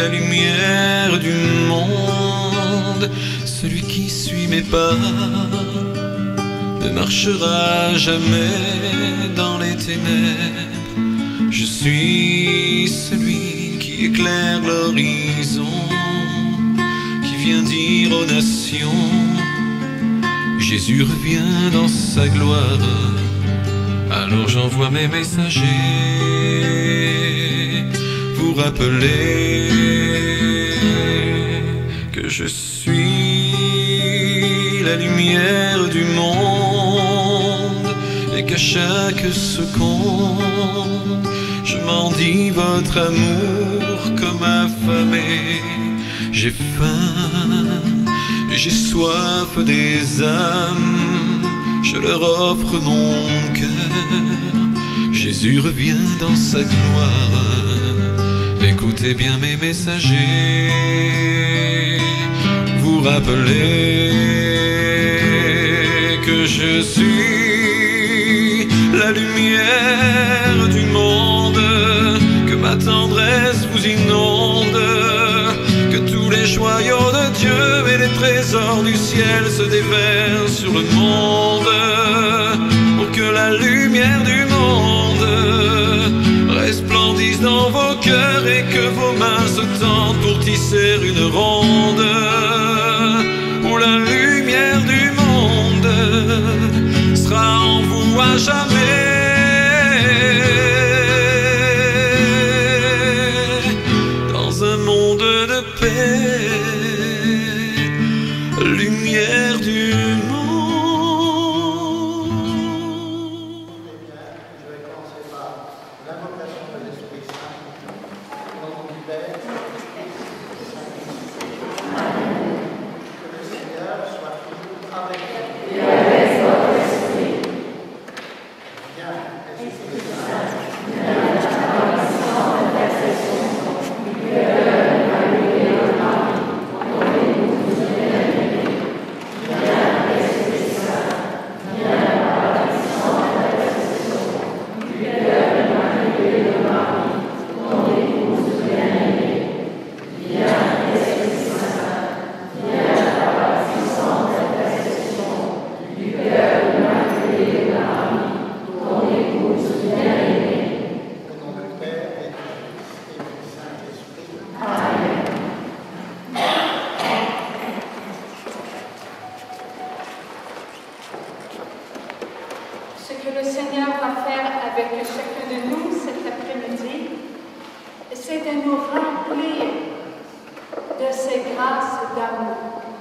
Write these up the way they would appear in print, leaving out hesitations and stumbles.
la lumière du monde. Celui qui suit mes pas ne marchera jamais dans les ténèbres. Je suis celui qui éclaire l'horizon, qui vient dire aux nations: Jésus revient dans sa gloire. Alors j'envoie mes messagers, vous rappeler que je suis la lumière du monde, et qu'à chaque seconde je mendie votre amour comme affamé. J'ai faim, j'ai soif des âmes, je leur offre mon cœur. Jésus revient dans sa gloire. Écoutez bien mes messagers, vous rappelez que je suis la lumière du monde, que ma tendresse vous inonde, que tous les joyaux de Dieu et les trésors du ciel se déversent sur le monde, pour que la lumière du monde resplendisse dans vos cœurs et que vos mains se tendent pour tisser une ronde, où la lumière du monde sera en vous à jamais. Dans un monde de paix, lumière du monde. Je vais commencer par l'invocation de l'Esprit Saint. Au nom du Père, du Fils et du Saint-Esprit. Que le Seigneur soit toujours avec vous. Et avec votre esprit. Viens, Esprit Saint. Viens, l'incarnation de l'intercession du cœur de Marie et de Marie. Pour les nous bien-aimés. Viens, Esprit Saint. Viens, l'incarnation de l'intercession du cœur de Marie et de Marie. Ton épouse bien-aimée. Viens, Esprit Saint. Viens, l'incarnation de l'intercession du cœur de Marie et de Marie. Ton épouse bien-aimée. Au nom du Père et du Fils et du Saint-Esprit. Amen. Ce que le Seigneur va faire avec chacun de nous cet après-midi, c'est de nous remplir de ses grâces d'amour,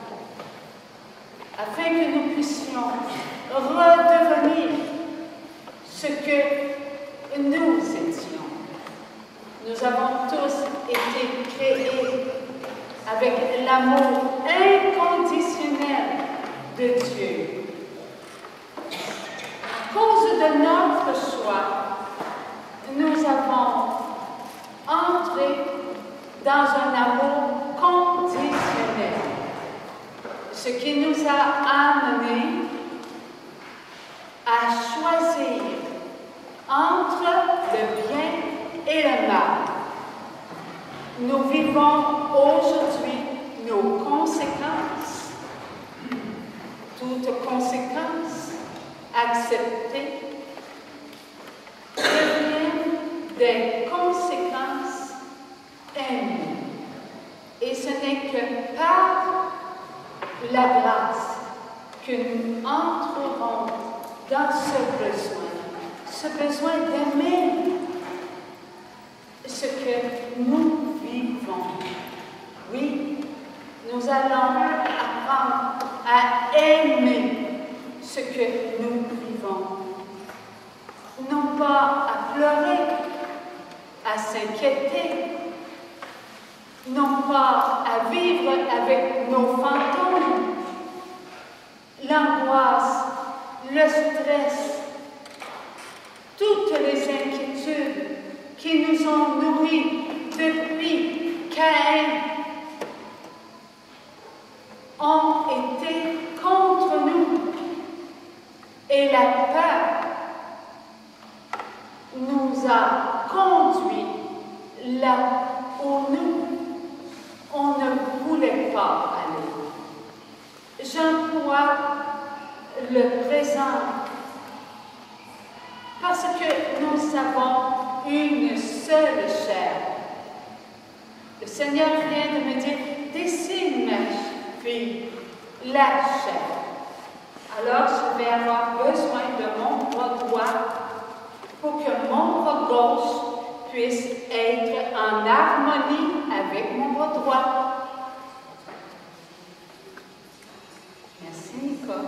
afin que nous puissions redevenir ce que nous étions. Nous avons tous été créés avec l'amour inconditionnel de Dieu. À cause de notre choix, nous avons entré dans un amour conditionnel, ce qui nous a amenés à choisir entre le bien et le mal. Nous vivons aujourd'hui nos conséquences. Toute conséquence acceptées deviennent des conséquences aimées. Et ce n'est que par la grâce que nous entrerons dans ce besoin d'aimer ce que nous vivons. Oui, nous allons apprendre à aimer ce que nous vivons. Non pas à pleurer, à s'inquiéter, non pas à vivre avec nos fantômes, l'angoisse, le stress, toutes les inquiétudes qui nous ont nourris depuis Caïn ont été contre nous. Et la peur nous a conduits là où nous part aller. J'emploie le présent parce que nous avons une seule chair. Le Seigneur vient de me dire, dessine ma fille, la chair. Alors je vais avoir besoin de mon bras droit pour que mon bras gauche puisse être en harmonie avec mon bras droit. Merci, Nicole.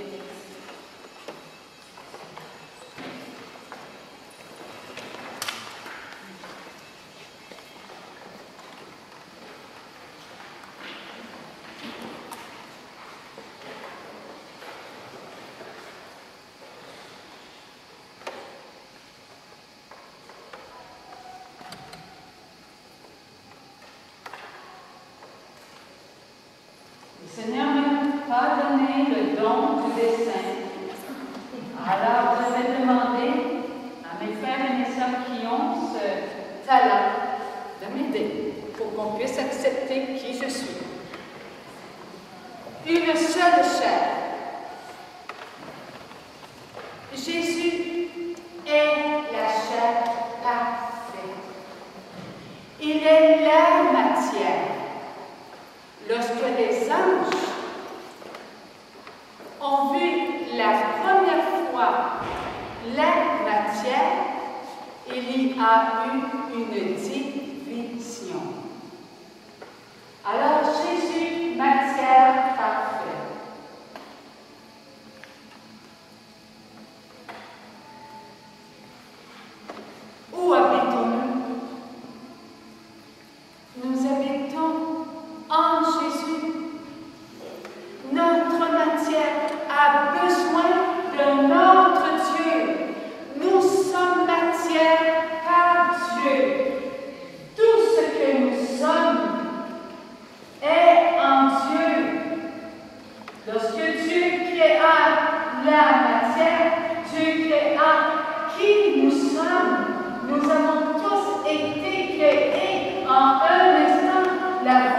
Le Seigneur m'a pas donné le don du dessin. Alors, je vais demander à mes frères et mes sœurs qui ont ce talent de m'aider pour qu'on puisse accepter qui je suis. Une seule chair. Jésus est la chair parfaite. Il est la matière. Lorsque les anges ont vu la première fois la matière, il y a eu une division. Alors Jésus, matière parfaite. Où habitons-nous? Nous habitons en Jésus. Notre matière a besoin de notre Dieu. Nous sommes matière par Dieu. Tout ce que nous sommes est en Dieu. Lorsque Dieu créa la matière, Dieu créa qui nous sommes. Nous avons tous été créés en un instant. La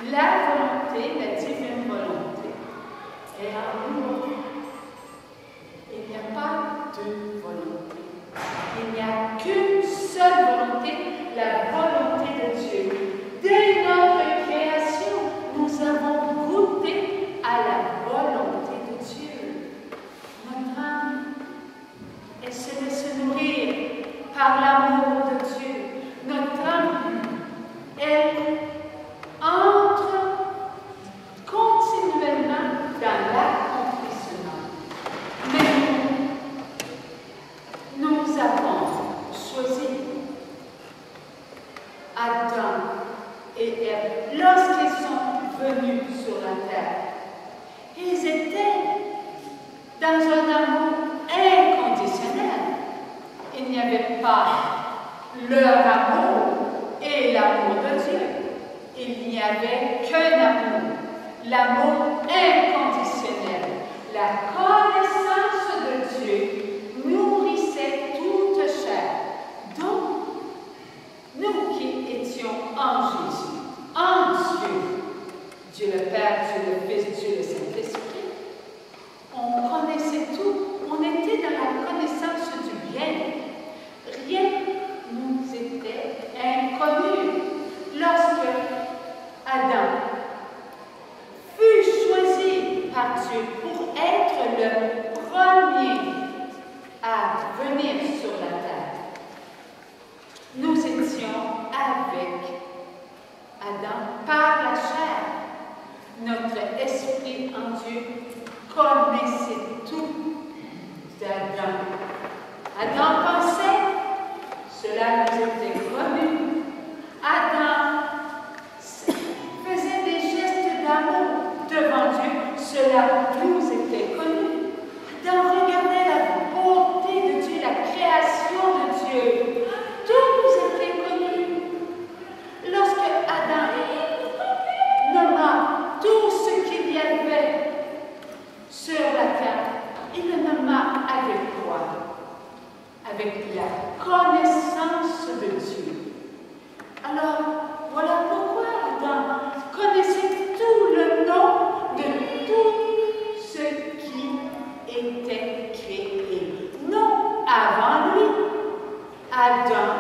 la volonté, la divine volonté, est en nous. Il n'y a pas deux volontés. Il n'y a qu'une seule volonté, la volonté de Dieu. Dès notre création, nous avons goûté à la volonté de Dieu. Notre âme, elle se laisse nourrir par l'amour de Dieu. Notre âme, elle entre continuellement dans l'accomplissement. Mais nous avons choisi Adam et Ève lorsqu'ils sont venus sur la terre. Ils étaient dans un amour inconditionnel. Il n'y avait pas leur amour et l'amour de Dieu. Il n'y avait qu'un amour, l'amour inconditionnel. La connaissance de Dieu nourrissait toute chair. Donc, nous qui étions en Jésus, en Dieu, Dieu le Père, Dieu le Fils, Dieu le Saint-Esprit, on connaissait tout, on était dans la connaissance du bien. Rien nous était inconnu. Lorsque Adam fut choisi par Dieu pour être le premier à venir sur la terre, nous étions avec Adam par la chair. Notre esprit en Dieu connaissait tout d'Adam. Adam pensait, cela nous était connu. Adam faisait des gestes d'amour devant Dieu, cela nous était connu. Adam regardait la beauté de Dieu, la création de Dieu. Tout nous était connu. Lorsque Adam nomma tout ce qu'il y avait sur la terre, il le nomma avec quoi? Avec la connaissance de Dieu. Alors, voilà pourquoi Adam connaissait tout le nom de tout ce qui était créé. Non, avant lui, Adam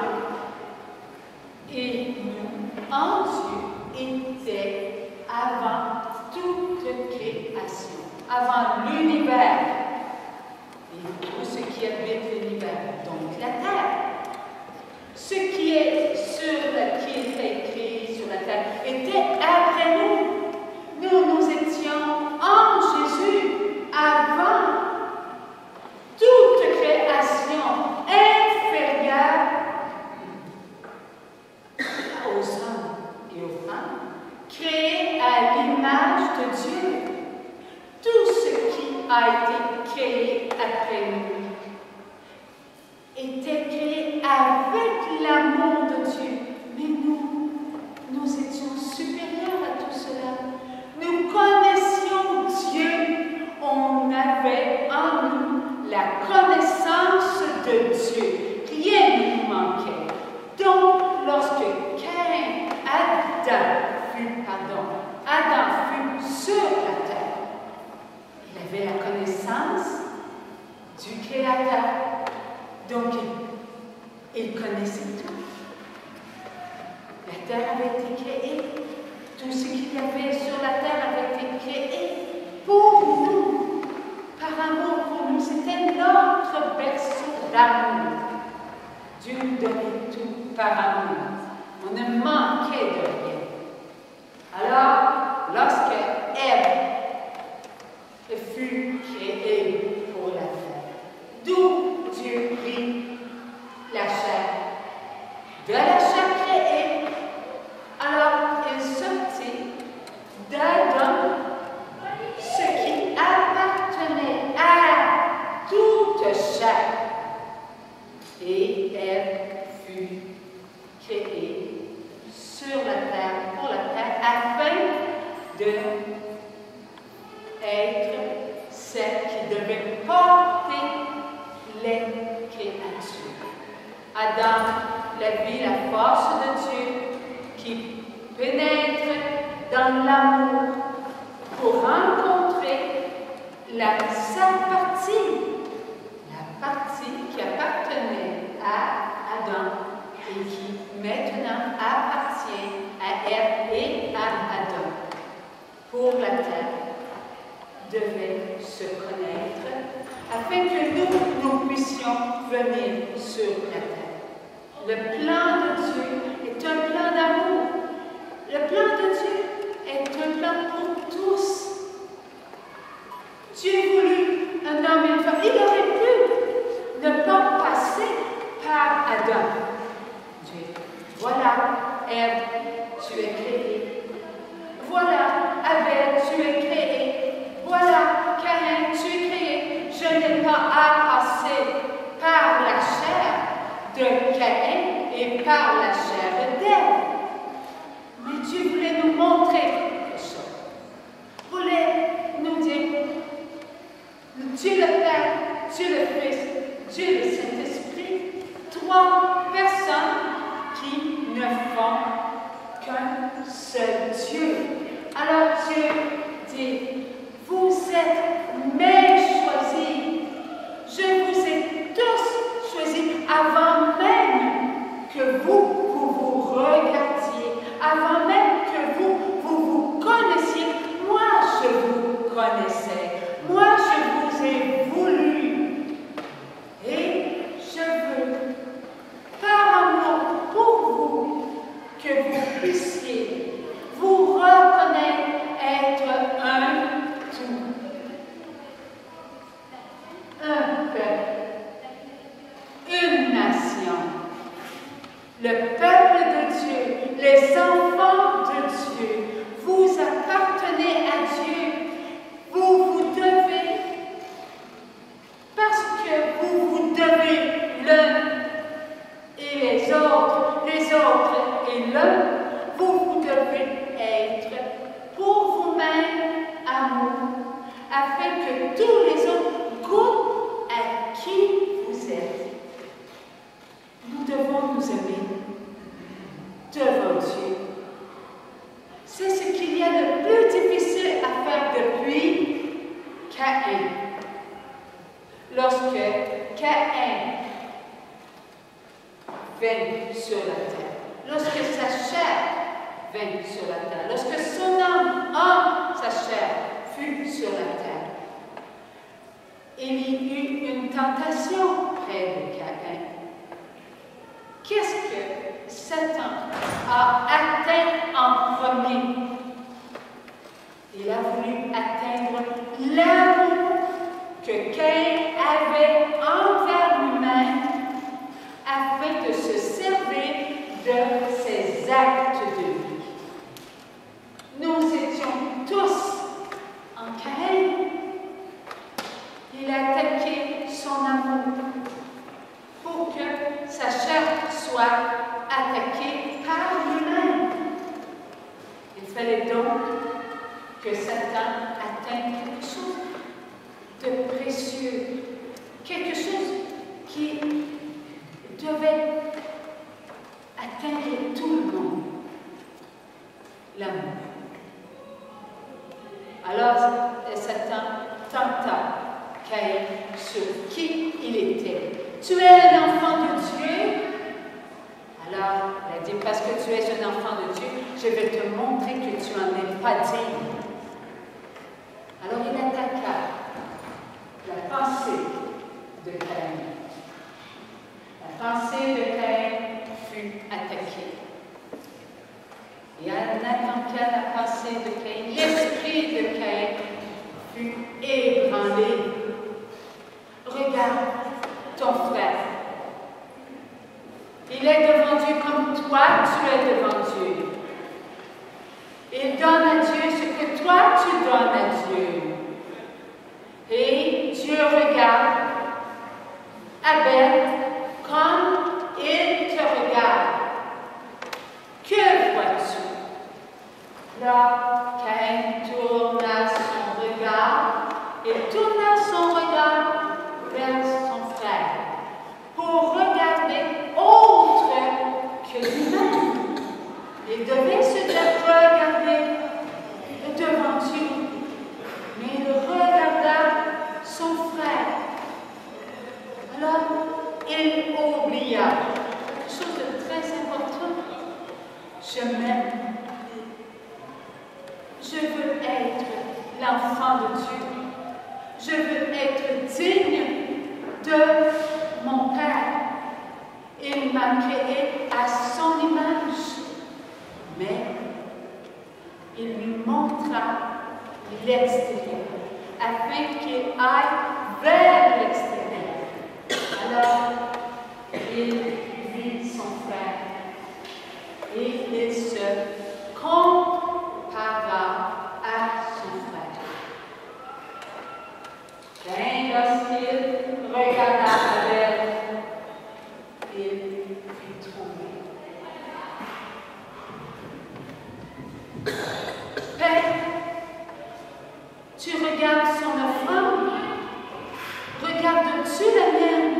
et nous, en Dieu, étaient avant toute création, avant l'univers et tout ce qui habite l'univers, donc la terre. Ce qui est qui était créé sur la terre était après nous. Nous étions en Jésus avant toute création inférieure aux hommes et aux femmes, créée à l'image de Dieu. Tout ce qui a été créé après nous était créé avec l'amour de Dieu. Mais nous étions supérieurs à tout cela. Nous connaissions Dieu. On avait en nous la connaissance de Dieu. Rien ne nous manquait. Donc, lorsque Adam fut sur la terre, il avait la connaissance du Créateur. Donc, il connaissait tout. La terre avait été créée. Tout ce qu'il y avait sur la terre avait été créé pour nous, par amour pour nous. C'était notre berceau d'amour. Dieu nous donnait tout par amour. On ne manquait de rien. Alors, lorsque Ève fut créée pour la terre, d'où Dieu prit la chair, de la chair créée, alors il sortit d'Adam ce qui appartenait à toute chair. Et Ève fut créée sur la terre, pour la terre, afin de être celle qui devait porter les créatures. Adam, la vie, la force de Dieu qui pénètre dans l'amour pour rencontrer sa partie, la partie qui appartenait à Adam et qui maintenant appartient à Ève et à Adam. Pour la terre devait se connaître afin que nous puissions venir sur la terre. Le plan de Dieu est un plan d'amour. Le plan de Dieu est un plan pour tous. Dieu voulut un homme et une femme. Il aurait pu ne pas passer par Adam. Dieu, voilà, Ève, tu es créée. Voilà, Abel, tu es créé. Voilà, Caïn, tu es créé. Je n'ai pas à passer par la chair de Caïn et par la chair d'Ève. Mais Dieu voulait nous montrer quelque chose. Voulait nous dire, Dieu le Père, Dieu le Fils, Dieu le Saint-Esprit, trois personnes qui ne font qu'un seul Dieu. Alors Dieu dit, vous êtes mes choisis. Je vous ai tous choisis avant même que vous regardiez, avant même que vous connaissiez. Moi, je vous connaissais. Moi, je vous ai voulu. Et je veux, par amour pour vous, que vous puissiez vous reconnaître être un tout. Un peuple, une nation, le peuple de Dieu, les enfants de Dieu, vous appartenez à Dieu. Vous devez, parce que vous devez l'un et les autres et l'un, vous devez être pour vous-même amour, afin que tous les autres goûtent à qui vous êtes. Nous devons nous aimer devant Dieu. C'est ce qu'il y a de plus difficile à faire depuis Caïn. Lorsque Caïn vint sur la terre, lorsque sa chair vint sur la terre, lorsque son âme, sa chair, fut sur la terre, il y eut une tentation près de Caïn. Qu'est-ce que Satan a atteint en premier? Il a voulu atteindre l'amour que Caïn avait envers lui-même afin de se servir de ses actes de vie. Nous étions tous en Caïn. Il a attaqué son amour pour que sa chair soit attaquée par lui-même. Il fallait donc que Satan atteigne quelque chose de précieux, quelque chose qui devait atteindre tout le monde, l'amour. Alors Satan tenta Caïn sur qui il était. Tu es un enfant de Dieu? Alors, il a dit, parce que tu es un enfant de Dieu, je vais te montrer que tu n'en es pas digne. Alors, il attaqua la pensée de Caïn. La pensée de Caïn fut attaquée. Et en attaquant la pensée de Caïn, l'esprit de Caïn fut ébranlé. Regarde ton frère. Il est devant Dieu comme toi, tu es devant Dieu. Il donne à Dieu ce que toi, tu donnes à Dieu. Et Dieu regarde Abel comme il te regarde. Que vois-tu? Là, Caïn tourna son regard, il tourna son regard vers son frère pour regarder autre que lui-même. a créé à son image, mais il lui montra l'extérieur, afin qu'il aille vers l'extérieur. Alors, il vit son frère et il se compara à son frère. Et lorsqu'il regarda Abel, il fut troublé. Père, tu regardes son offrande, regardes-tu la mienne?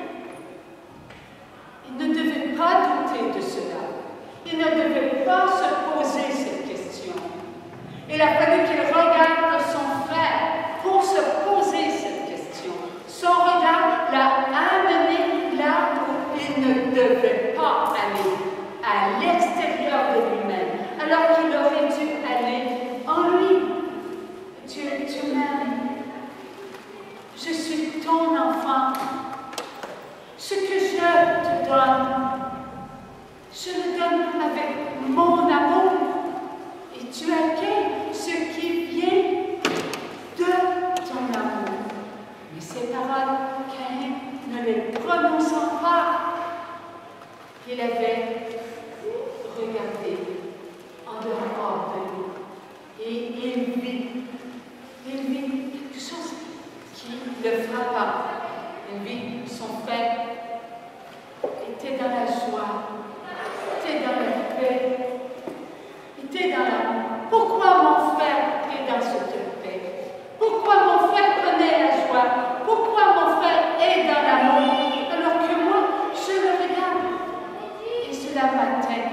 Il ne devait pas douter de cela. Il ne devait pas se poser cette question. Il a fallu qu'il regarde son frère pour se poser cette question. Son regard l'a amené là où il ne devait pas aller, à l'extérieur de lui-même, alors qu'il aurait dû aller en lui. Tu m'aimes. Je suis ton enfant. Ce que je te donne, je le donne avec mon amour. Et tu accueilles ce qui vient de ton amour. Mais ces paroles, Caïn ne les prononçant pas, il avait regardé en dehors de lui. Et il vit quelque chose qui le frappa. Il vit son frère était dans la joie, était dans la paix, était dans l'amour. Pourquoi mon frère est dans cette paix? Pourquoi mon frère connaît la joie? Pourquoi mon frère est dans l'amour? Alors que moi, je le regarde. Et cela m'atteint.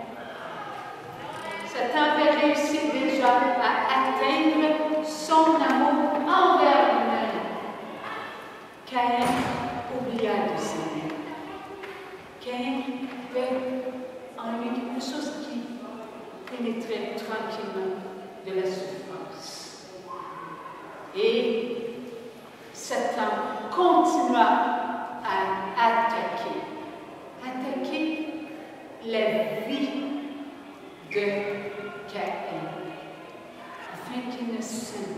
Satan avait réussi déjà à atteindre son amour envers lui-même. Caïn oublia de s'aimer. Caïn avait en lui quelque chose qui pénétrait tranquillement de la souffrance. Et Satan continua à attaquer la vie de Caïn, afin qu'il ne s'aime.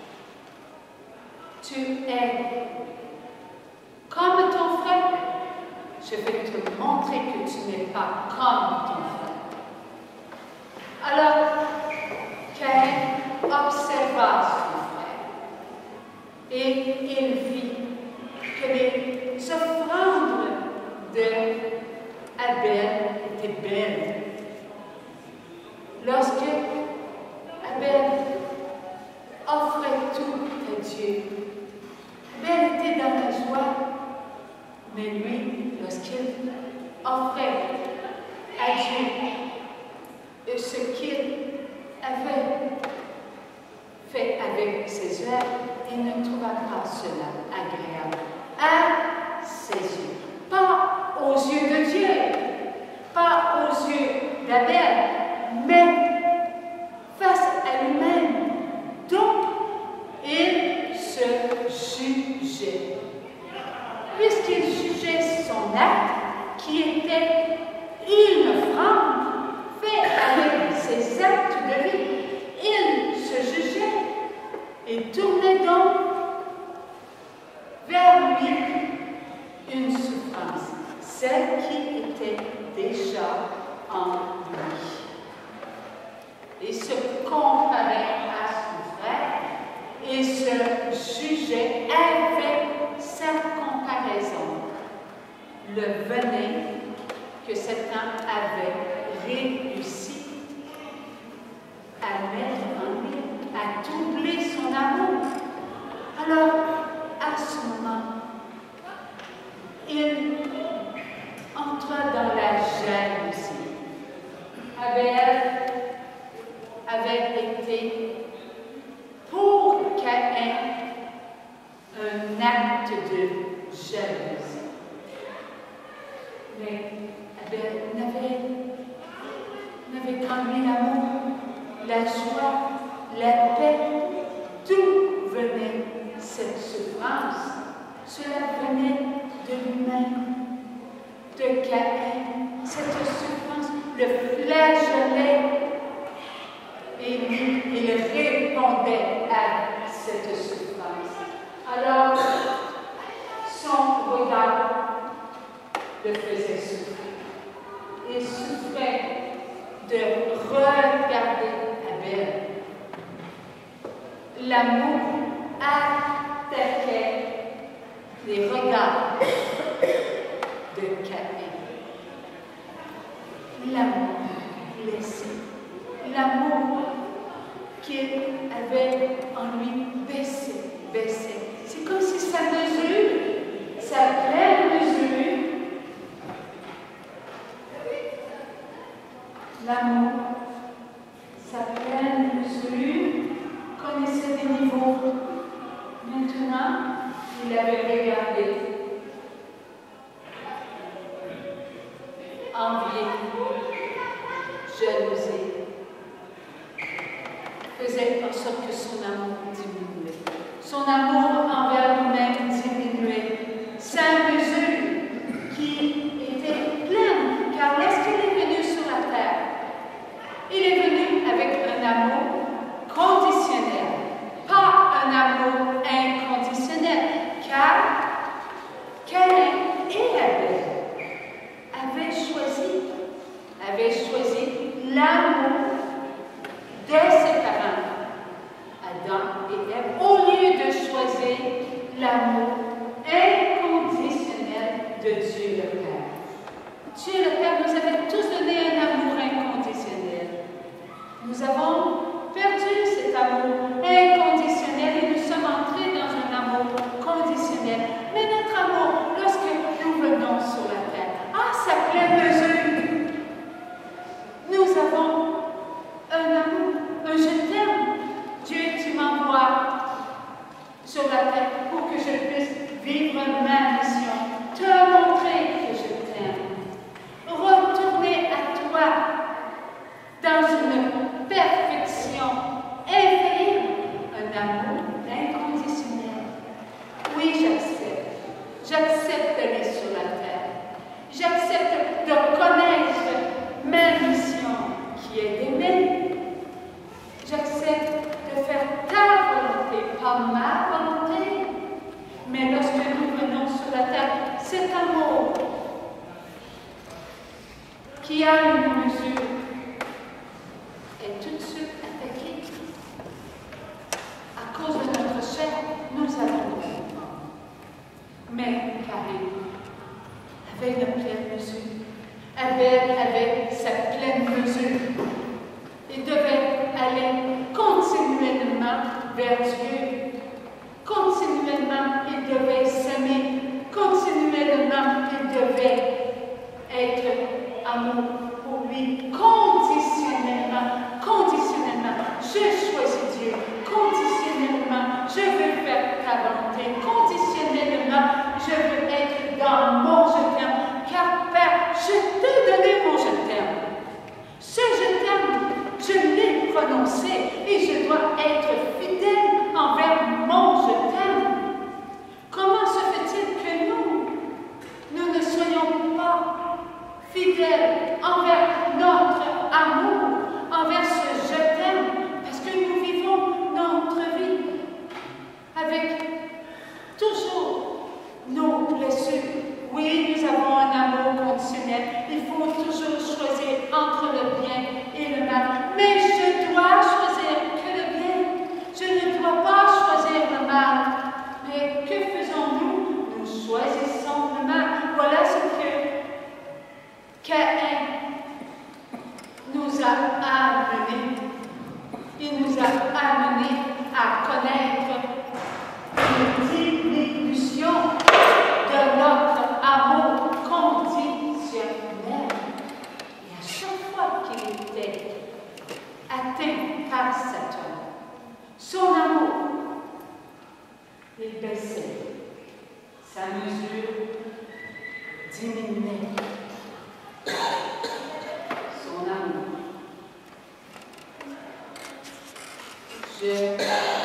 Tu es comme ton frère. Je vais te montrer que tu n'es pas comme ton frère. Alors, Caïn observa son frère et il vit que les offrandes d'Abel étaient belles. Lorsque Abel offrait tout à Dieu, Abel était dans la joie, mais lui, lorsqu'il offrait à Dieu ce qu'il avait fait avec ses œuvres, il ne trouva pas cela agréable à ses yeux. Pas aux yeux de Dieu, pas aux yeux d'Abel, mais face à lui-même. Donc, il se jugeait. Puisqu'il jugeait son acte, qui était une offrande faite avec ses actes de vie, il se jugeait et tournait donc vers lui une souffrance, celle qui était déjà en lui. Il se comparait à son frère et se jugeait avec sa comparaison, le venin que Satan avait réussi à mettre en lui, à troubler son amour. Alors, à ce moment, il entra dans la jalousie. Abel avait été pour Caïn un acte de jalousie. Mais Abel n'avait qu'en lui l'amour, la joie, la paix. D'où venait cette souffrance? Cela venait de lui-même, de Caïn. le flagellait et il répondait à cette souffrance. Alors, son regard le faisait souffrir. Il souffrait de regarder Abel. L'amour attaquait les regards de Caïn. L'amour blessé, l'amour qu'il avait en lui baissé. C'est comme si sa mesure, sa pleine mesure, l'amour, sa pleine mesure, connaissait des niveaux. Maintenant, il avait regardé, envié, jalousie, faisait en sorte que son amour diminuait. Son amour envers lui-même diminuait. Sa mesure qui était pleine, car lorsqu'il est venu sur la terre, il est venu avec un amour conditionnel, pas un amour inconditionnel, car Caïn et Abel avaient choisi l'amour de ses parents, Adam et Ève, au lieu de choisir l'amour inconditionnel de Dieu le Père. Dieu le Père nous avait tous donné un amour inconditionnel. Nous avons perdu cet amour inconditionnel et nous sommes entrés dans un amour conditionnel. Mais notre amour, lorsque nous venons sur la terre, à sa pleine mesure, nous avons un amour, un je t'aime. Dieu, tu m'envoies sur la terre pour que je puisse vivre ma mission, te montrer que je t'aime, retourner à toi dans une perfection infaillible, un amour inconditionnel. Oui, j'accepte d'aller sur la terre, j'accepte de connaître ma mission qui est d'aimer, j'accepte de faire ta volonté, pas ma volonté. Mais lorsque nous venons sur la terre, cet amour qui a une mesure est tout de suite attaqué. À cause de notre chair, nous avons nos mouvements. Mais Caïn avait une pleine mesure. Abel avait sa pleine mesure. Il devait aller continuellement vers Dieu. Continuellement, il devait s'aimer. Continuellement, il devait être amour pour lui. Conditionnellement, je choisis Dieu. Conditionnellement, je veux faire ta volonté. Conditionnellement, je veux être dans mon je t'aime. Car Père, je t'ai donné mon je t'aime. Ce je t'aime, je l'ai prononcé et je dois être fidèle envers mon je t'aime. Comment se fait-il que nous ne soyons pas fidèles envers notre amour, envers ce je t'aime, parce que nous vivons notre vie avec toujours nos blessures. Oui, nous avons un amour conditionnel. Il faut toujours choisir entre le bien et le mal. Mais je dois choisir que le bien. Je ne dois pas choisir le mal. Mais que faisons-nous? Nous choisissons le mal. Voilà ce que Caïn nous a amené. Il nous a amené à connaître une diminution de notre amour conditionnel. Et à chaque fois qu'il était atteint par Satan, son amour, il baissait. Sa mesure diminuait. Son amour. Je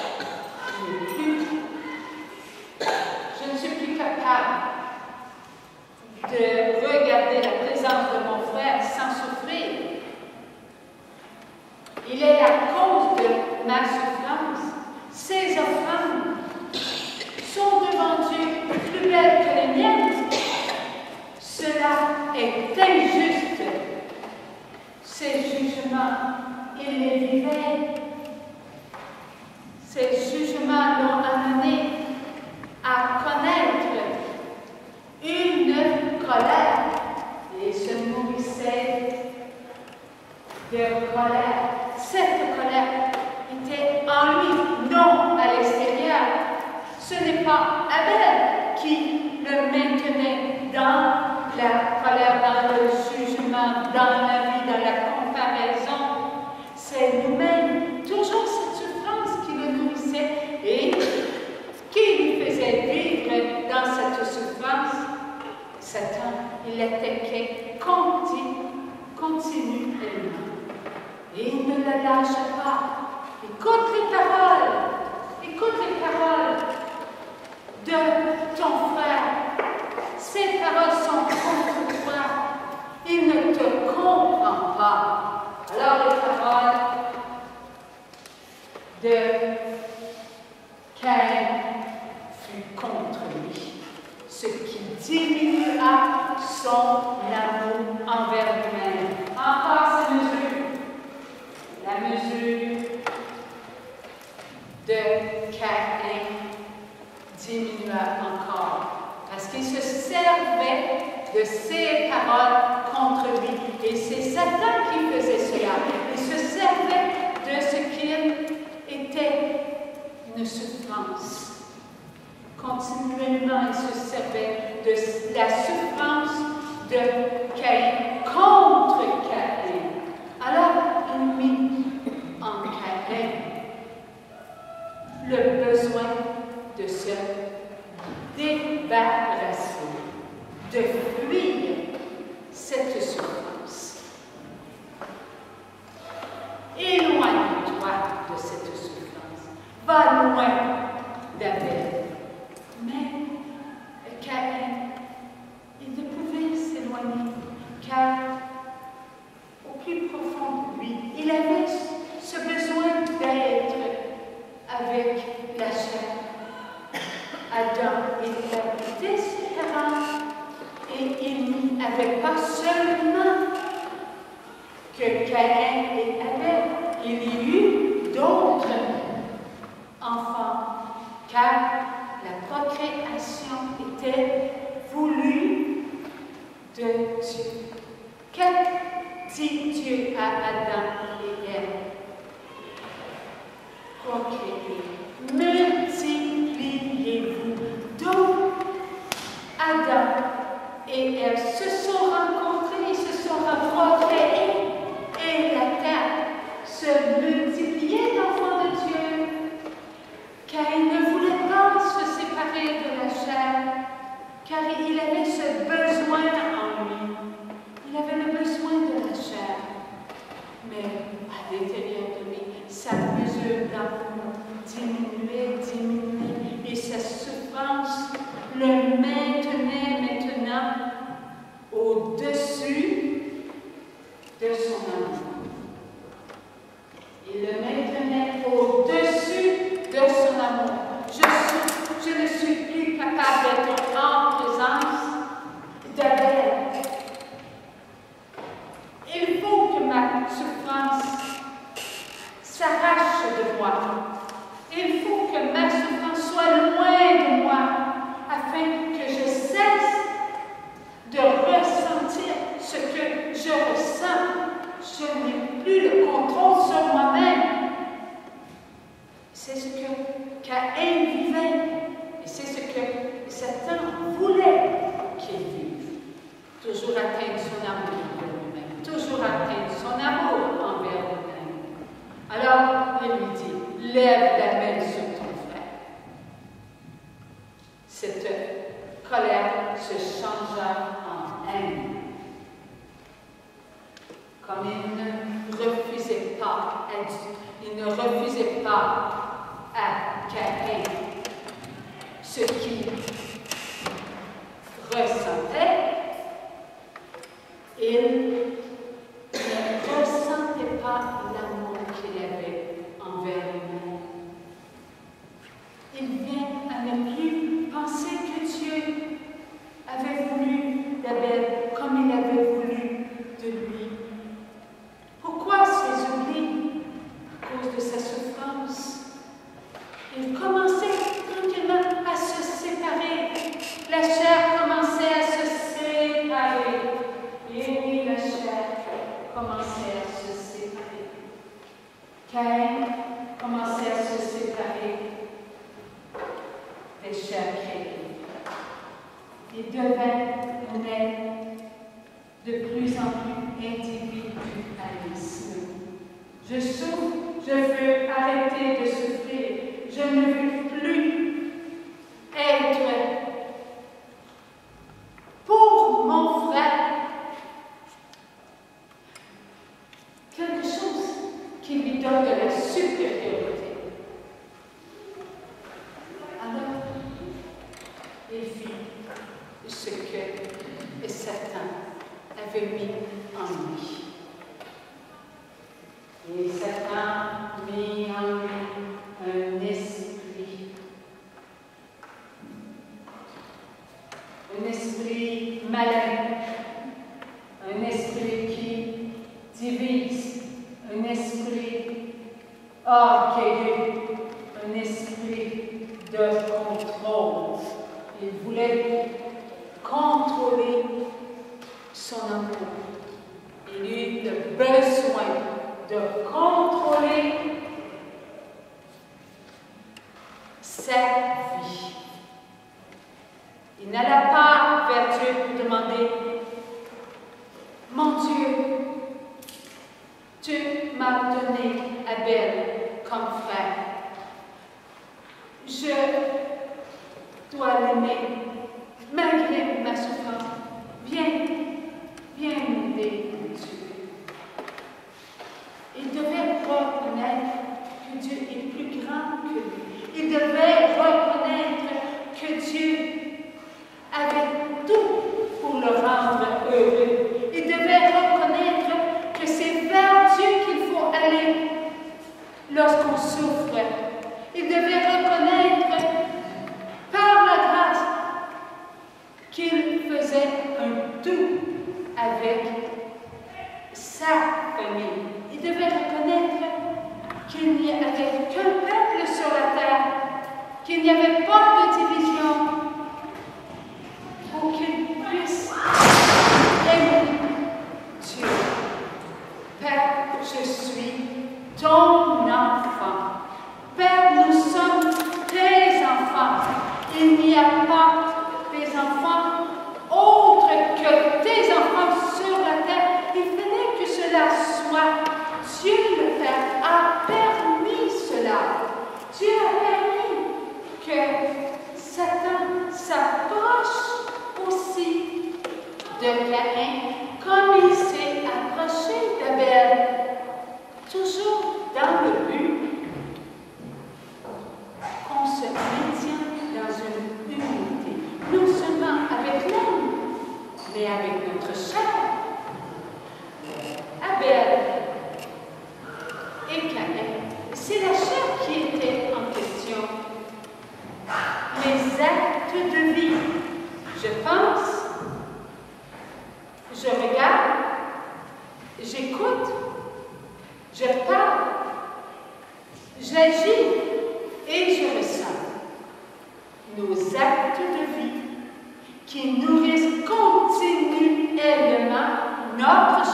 ne suis plus capable de regarder la présence de mon frère sans souffrir. est injuste. Ces jugements, il les vivait. Ces jugements l'ont amené à connaître une colère et se nourrissait de colère. Cette colère était en lui, non à l'extérieur. Ce n'est pas Abel qui le maintenait dans la colère, dans le jugement, dans la vie, dans la comparaison. C'est nous-mêmes, toujours cette souffrance qui le nourrissait et qui lui faisait vivre dans cette souffrance. Satan, il l'attaquait continuellement. Et il ne le lâche pas. Écoute les paroles de ton frère. Ces paroles sont contre toi. Il ne te comprend pas. Alors les paroles de Caïn furent contre lui, ce qui diminua son amour envers lui-même. Encore ces mesures. La mesure de Caïn diminua encore, parce qu'il se servait de ses paroles contre lui. Et c'est Satan qui faisait cela. Il se servait de ce qu'il était une souffrance. Continuellement, il se servait de la souffrance de Caïn contre Caïn. Alors, il mit en Caïn le besoin de se débarrasser, de fuir cette souffrance. Éloigne-toi de cette souffrance. Va loin d'Abel. Mais Caïn, il ne pouvait s'éloigner, car au plus profond de lui, il avait ce besoin d'être avec la chair. Adam, il habitait ses parents et il n'y avait pas seulement que Caïn et Abel, il y eut d'autres enfants, car la procréation était voulue de Dieu. Qu'a dit Dieu à Adam et Ève? Procréez, multipliez-vous. Donc, Adam et Ève se sont rencontrés, se sont procréés, et la terre se multipliait d'enfants de Dieu, car il ne voulait pas se séparer de la chair, car il avait ce besoin en lui. Il avait le besoin de la chair, mais à l'intérieur de lui, sa mesure d'amour diminuait, et sa souffrance le maintenait maintenant au-dessus de son amour. Il le maintenait au-dessus de son amour. Je ne suis plus capable d'être en présence d'Abel. Il faut que ma souffrance s'arrache de moi. Il faut que ma souffrance soit loin de moi, afin que je cesse de ressentir ce que je ressens. Je n'ai plus le contrôle sur moi-même. C'est ce que Caïn vivait, et c'est ce que Satan voulait qu'il vive. Toujours atteindre son amour envers lui-même, toujours atteindre son amour envers lui-même. Alors, il lui dit, lève la main sur ton frère. Cette colère se changea en haine. Comme il ne refusait pas à Dieu, il ne refusait pas à Caïn ce qu'il ressentait, il ne ressentait pas l'amour qu'il avait envers lui-même. Il vient à ne plus penser que Dieu avait voulu d'Abel comme avait mis en lui. Et Satan mit en lui un esprit malin, un esprit qui divise, un esprit orgueilleux, un esprit de contrôle. Il voulait contrôler son amour. Il eut le besoin de contrôler sa vie. Il n'alla pas vers Dieu pour demander « Mon Dieu, tu m'as donné Abel comme frère. Je dois l'aimer malgré ma souffrance. Viens m'aider, Dieu. » Il devait reconnaître que Dieu est plus grand que lui. Il devait reconnaître que Dieu avait tout pour le rendre heureux. Il devait reconnaître que c'est vers Dieu qu'il faut aller lorsqu'on souffre. Il devait reconnaître par la grâce qu'il faisait un tout avec sa famille. Il devait reconnaître qu'il n'y avait qu'un peuple sur la terre, qu'il n'y avait pas de division, pour qu'il puisse aimer Dieu. Père, je suis ton enfant. Père, nous sommes tes enfants. Il n'y a pas des enfants autres que tes enfants sur la terre. Il fallait que cela soit. Dieu le Père a permis cela. Dieu a permis que Satan s'approche aussi de Caïn comme il s'est approché d'Abel. Toujours dans le but qu'on se maintienne dans une unité. Non seulement avec l'homme, mais avec notre chair. Abel et Caïn, c'est la chair qui était en question. Les actes de vie, je pense, je regarde, j'écoute, je parle, j'agis et je ressens. Nos actes de vie qui nourrissent continuellement notre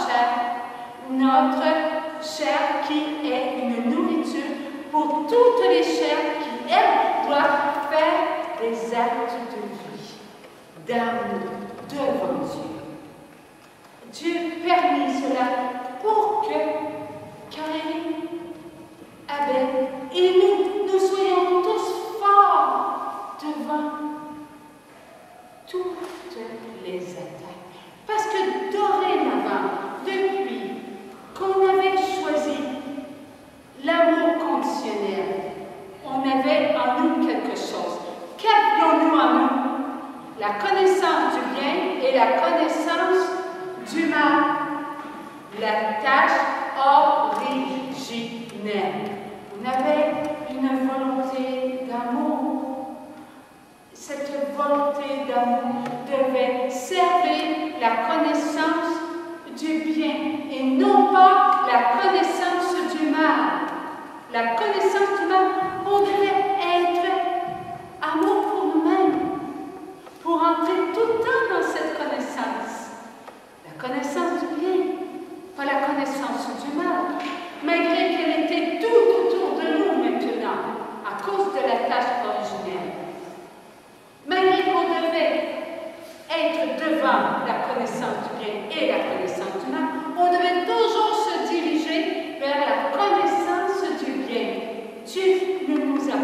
chair qui est une nourriture pour toutes les chairs qui, elles, doivent faire des actes de vie, d'amour, devant Dieu. Dieu permet cela pour que Caïn, Abel et nous soyons tous forts devant toutes les attaques. Parce que dorénavant, depuis qu'on avait choisi l'amour conditionnel, on avait en nous quelque chose. Qu'avions-nous en nous? La connaissance du bien et la connaissance du mal. La tâche originelle. On avait une volonté d'amour. Cette volonté d'amour devait servir la connaissance du bien et non pas la connaissance du mal. La connaissance du mal, on devait être amour pour nous-mêmes, pour entrer tout le temps dans cette connaissance. La connaissance du bien, pas la connaissance du mal, malgré qu'elle était tout autour de nous maintenant, à cause de la tâche originelle. Malgré qu'on devait être devant la connaissance du bien et la connaissance du mal, on devait toujours se diriger vers la connaissance du bien. Dieu ne nous a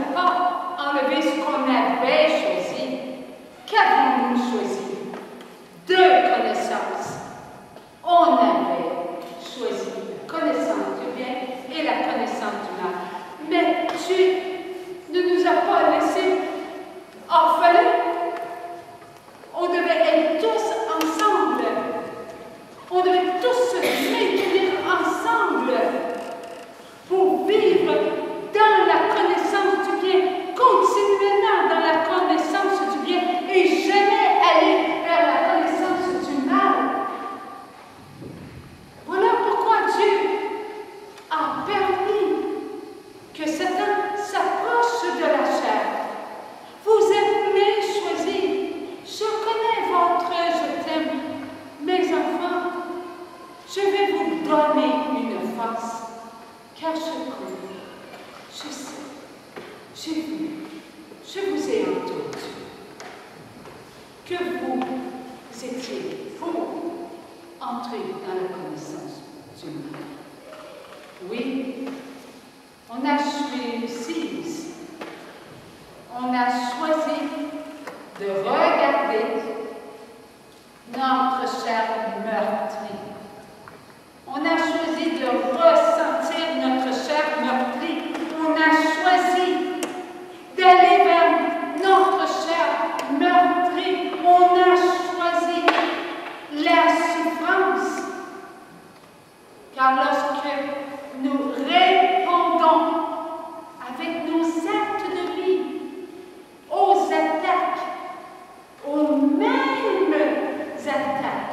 donner une force, car je connais, je sais, j'ai vu, je vous ai entendu, que vous étiez pour entrer dans la connaissance du mal. Oui, on a choisi, on a choisi de regarder notre chair meurtrie. On a choisi de ressentir notre chair meurtrie. On a choisi d'aller vers notre chair meurtrie. On a choisi la souffrance. Car lorsque nous répondons avec nos actes de vie aux attaques, aux mêmes attaques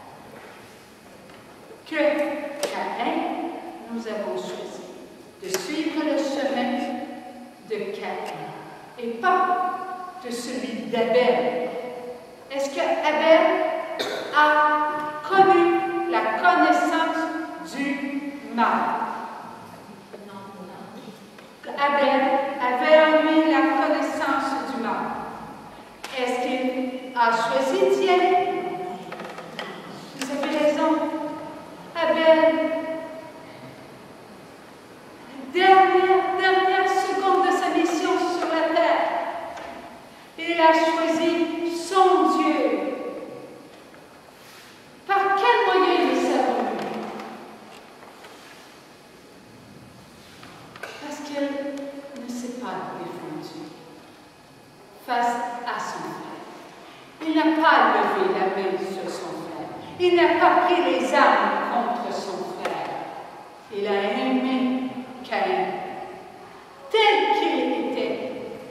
que Caïn, nous avons choisi de suivre le chemin de Caïn et pas de celui d'Abel. Est-ce que Abel a connu la connaissance du mal? Abel avait en lui la connaissance du mal. Est-ce qu'il a choisi d'y aller? Vous avez raison. Abel, dernière seconde de sa mission sur la terre, il a choisi son Dieu. Par quel moyen il s'est revenu? Parce qu'il ne s'est pas défendu face à son frère. Il n'a pas levé la main sur son frère. Il n'a pas pris les armes contre son frère. Il a aimé Caïn tel qu'il était.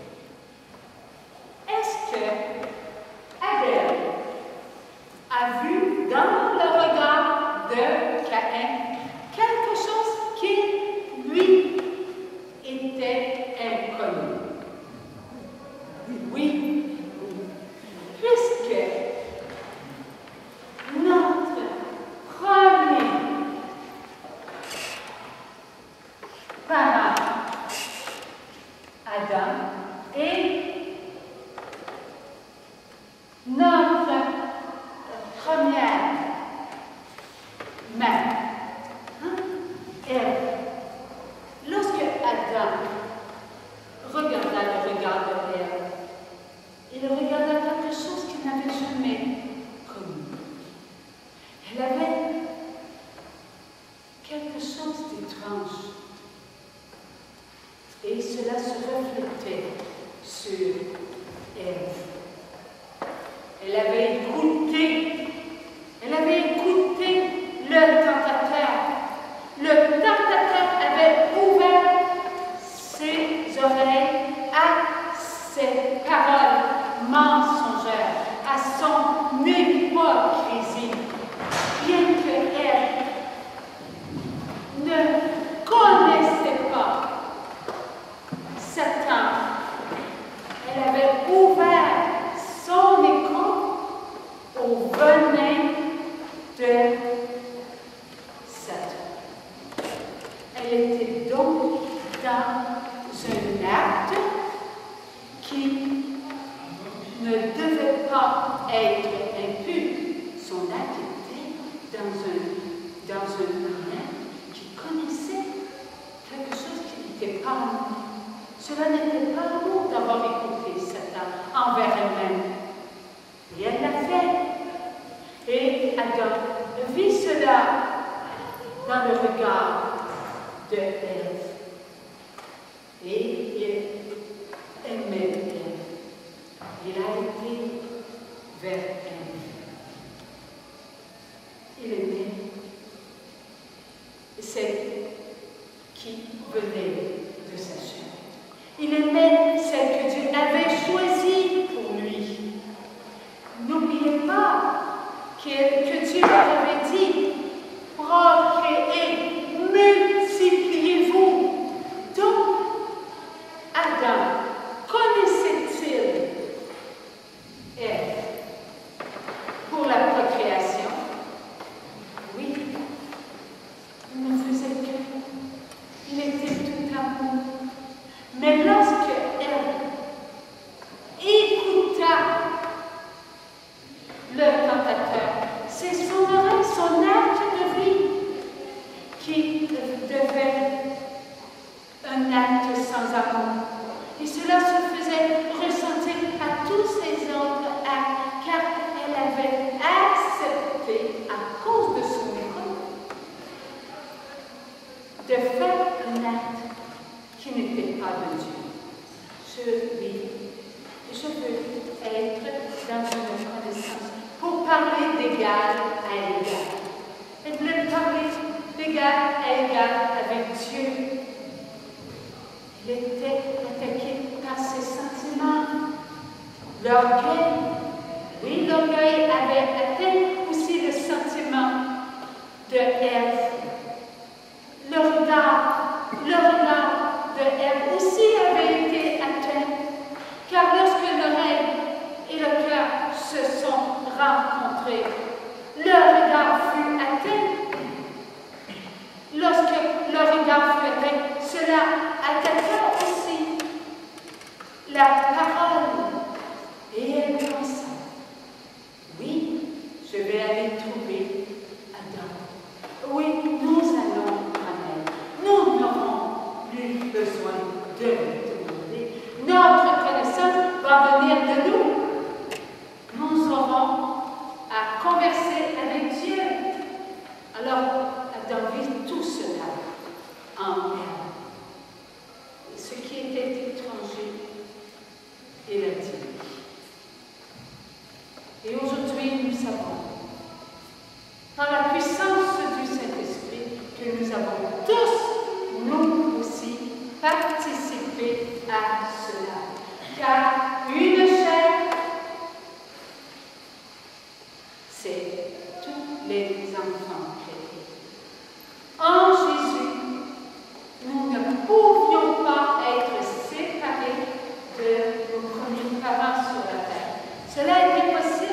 Est-ce que Abel a vu dans le regard de Caïn quelque chose qui lui était inconnu? Oui, puisque notre premier parent, Adam, et notre première mère, Ève. Lorsque Adam regarda le regard de Ève, il regarda quelque chose qu'il n'avait jamais connu. Elle avait quelque chose d'étrange. Et cela se reflétait sur Ève. Elle avait écouté le tentateur. Le tentateur avait ouvert ses oreilles à ses paroles mensongères, à son hypocrisie. Bien que Ève ne connaissait pas Satan, elle avait ouvert son écoute au venin de Satan. Elle était donc dans un acte qui ne devait pas être impur. Son acte était dans un domaine qui connaissait quelque chose qui n'était pas amour. Cela n'était pas l'amour d'avoir écouté Satan envers elle-même. Et elle l'a fait. Et Adam vit cela dans le regard de Ève. Et il aimait Ève. Il a été vers Ève. Il aimait celle qui venait de sa chair. Il aimait celle que Dieu avait choisie pour lui. N'oubliez pas que Dieu leur avait dit, procréez, multipliez-vous. Donc, Adam connaissait-il Ève pour la procréation? Oui. cela à quelqu'un aussi la parole. Et elle pensa, oui, je vais aller trouver Adam. Oui, nous allons à elle. Nous n'aurons plus besoin de le demander. Notre connaissance va venir de nous. Nous aurons à converser avec Dieu. Alors, Adam vit tout cela en elle. Et ce qui était étranger, il a dit. Et aujourd'hui, nous savons, par la puissance du Saint-Esprit, que nous avons tous, nous aussi, participé à cela. Car une chair, c'est tous les enfants créés. En Jésus, nous ne pouvions pas être séparés de nos premiers parents sur la terre. Cela était possible.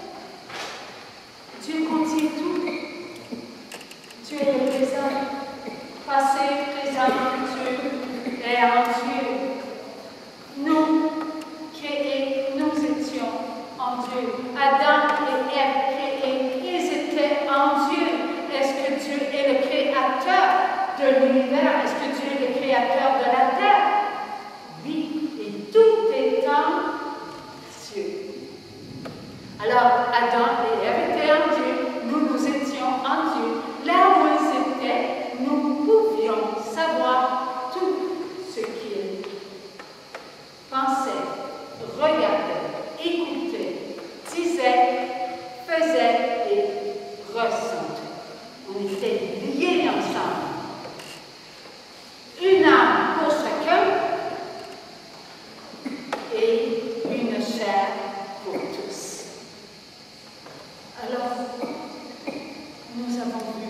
Dieu contient tout. Dieu est présent, passé, présent, futur et en Dieu. Nous, créés, nous étions en Dieu. Adam et Ève créés, ils étaient en Dieu. Est-ce que Dieu est le créateur de l'univers? Est-ce que Dieu est le créateur de la terre? Oui, et tout est en Dieu. Alors, Adam et Ève étaient en Dieu, nous étions en Dieu. Là où ils étaient, nous pouvions savoir tout ce qu'ils pensaient, regardaient, écoutaient, disaient, faisaient et ressentaient. On était liés ensemble. Une âme pour chacun et une chair pour tous. Alors, nous avons vu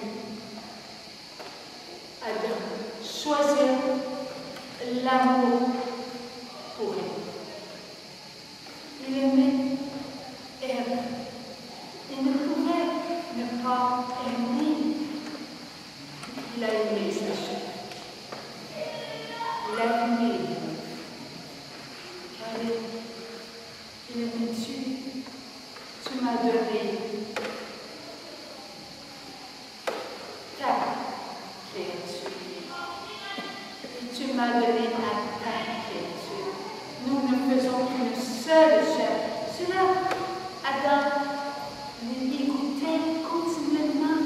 Adam choisir l'amour pour elle. Il aimait Ève. Il ne pouvait ne pas aimer. Il a aimé sa chair. Il a aimé. Car il aimait Dieu. Tu m'as donné ta créature. Et tu m'as donné à ta créature. Nous ne faisons qu'une seule chair. Cela, Adam l'écoutait continuellement.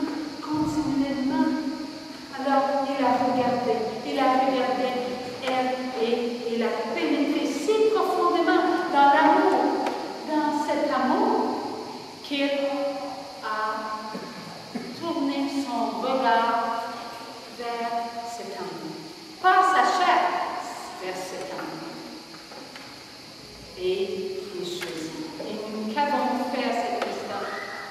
Alors, il a regardé elle et il a pénétré si profondément dans l'amour, dans cet amour, qu'il a tourné son regard vers cet amour. Pas sa chair, vers cet amour. Et il choisit. Et nous qu'avons fait à cet instant?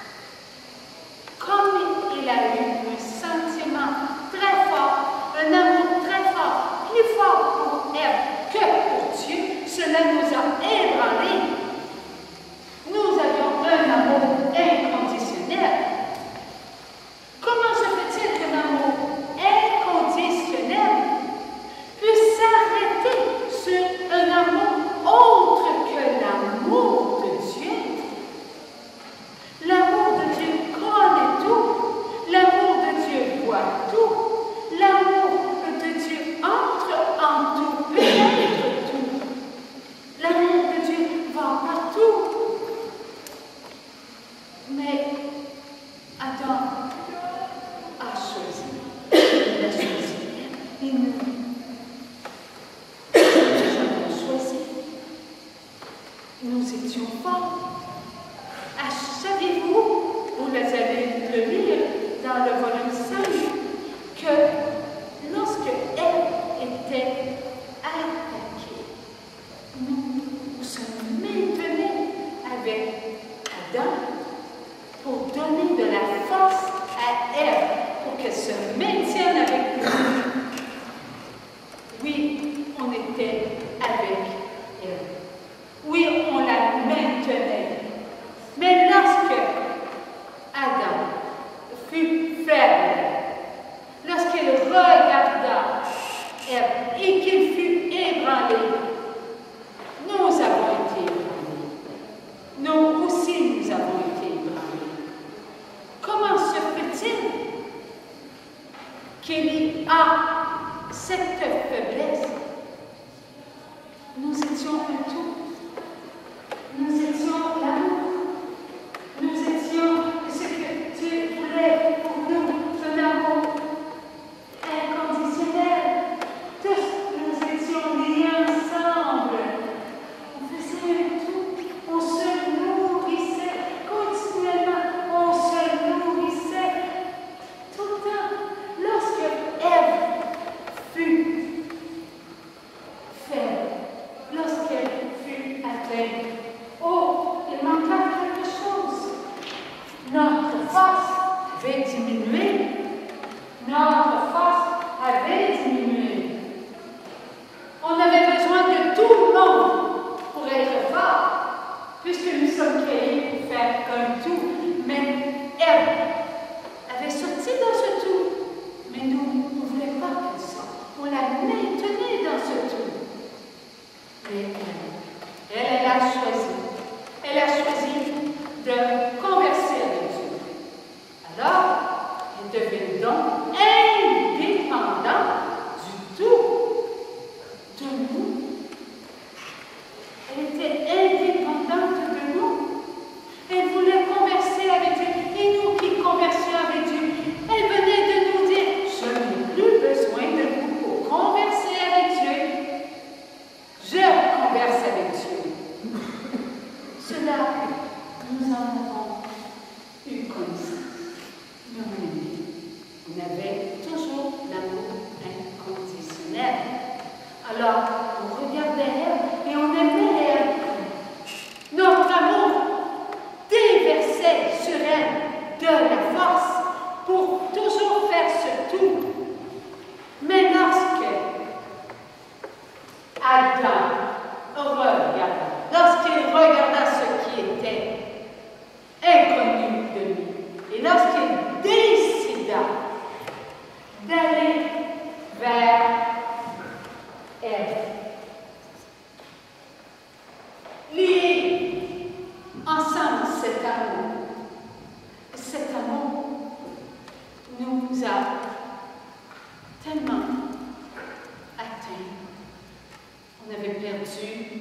Comme il a eu un sentiment très fort, un amour très fort, plus fort pour Ève que pour Dieu, cela nous a ébranlés. Nous avions un amour inconditionnel. Comment se fait-il qu'un amour inconditionnel puisse s'arrêter sur un amour autre que l'amour de Dieu? L'amour de Dieu connaît tout. L'amour de Dieu voit tout. L'amour de Dieu entre en tout, pénètre tout. L'amour de Dieu va partout. Mais Adam a choisi. Il a choisi. Et nous avons choisi. Nous étions forts. Savez-vous, vous les allez le lire dans le volume 5, que lorsque elle était attaquée, nous sommes maintenus avec Adam pour donner de la force à elle, pour qu'elle se maintienne avec nous. Oui, on était avec elle. Oui, on la maintenait. Mais lorsque Adam fut fait qu'il a cette faiblesse. Nous étions un tout. Nous étions l'amour. Nous étions ce que tu voulais pour nous, ton amour inconditionnel. Tous nous étions liés ensemble. On faisait un tout. On se nourrissait continuellement. On se nourrissait tout le temps. Lorsque Ève fut faible, lorsqu'elle fut atteinte, oh, il manqua quelque chose. Notre force avait diminué. Notre force avait diminué. On avait besoin de tout le monde pour être fort, puisque nous sommes créés pour faire un tout. Mais elle avait sorti dans ce tout. Mais nous, on ne voulait pas qu'elle sorte. On la maintenait dans ce tout. Mais elle a choisi. Elle a choisi de converser avec Dieu. Alors, elle devait donc indépendante du tout, de nous. Elle était indépendante de nous. Elle voulait converser avec Dieu. Et nous qui conversions avec Dieu, elle venait de nous dire, je n'ai plus besoin de vous pour converser avec Dieu. Je converse avec Dieu. Cela, nous en avons eu connaissance. Nous on avait toujours l'amour inconditionnel. Alors, on regardait elle et on aimait elle. Notre amour déversait sur elle de la force pour toujours faire ce tout. Mais lorsque lorsqu'il regarda ce qui était inconnu de lui, et lorsqu'il décida d'aller vers elle, lier ensemble cet amour nous a tellement atteints. On avait perdu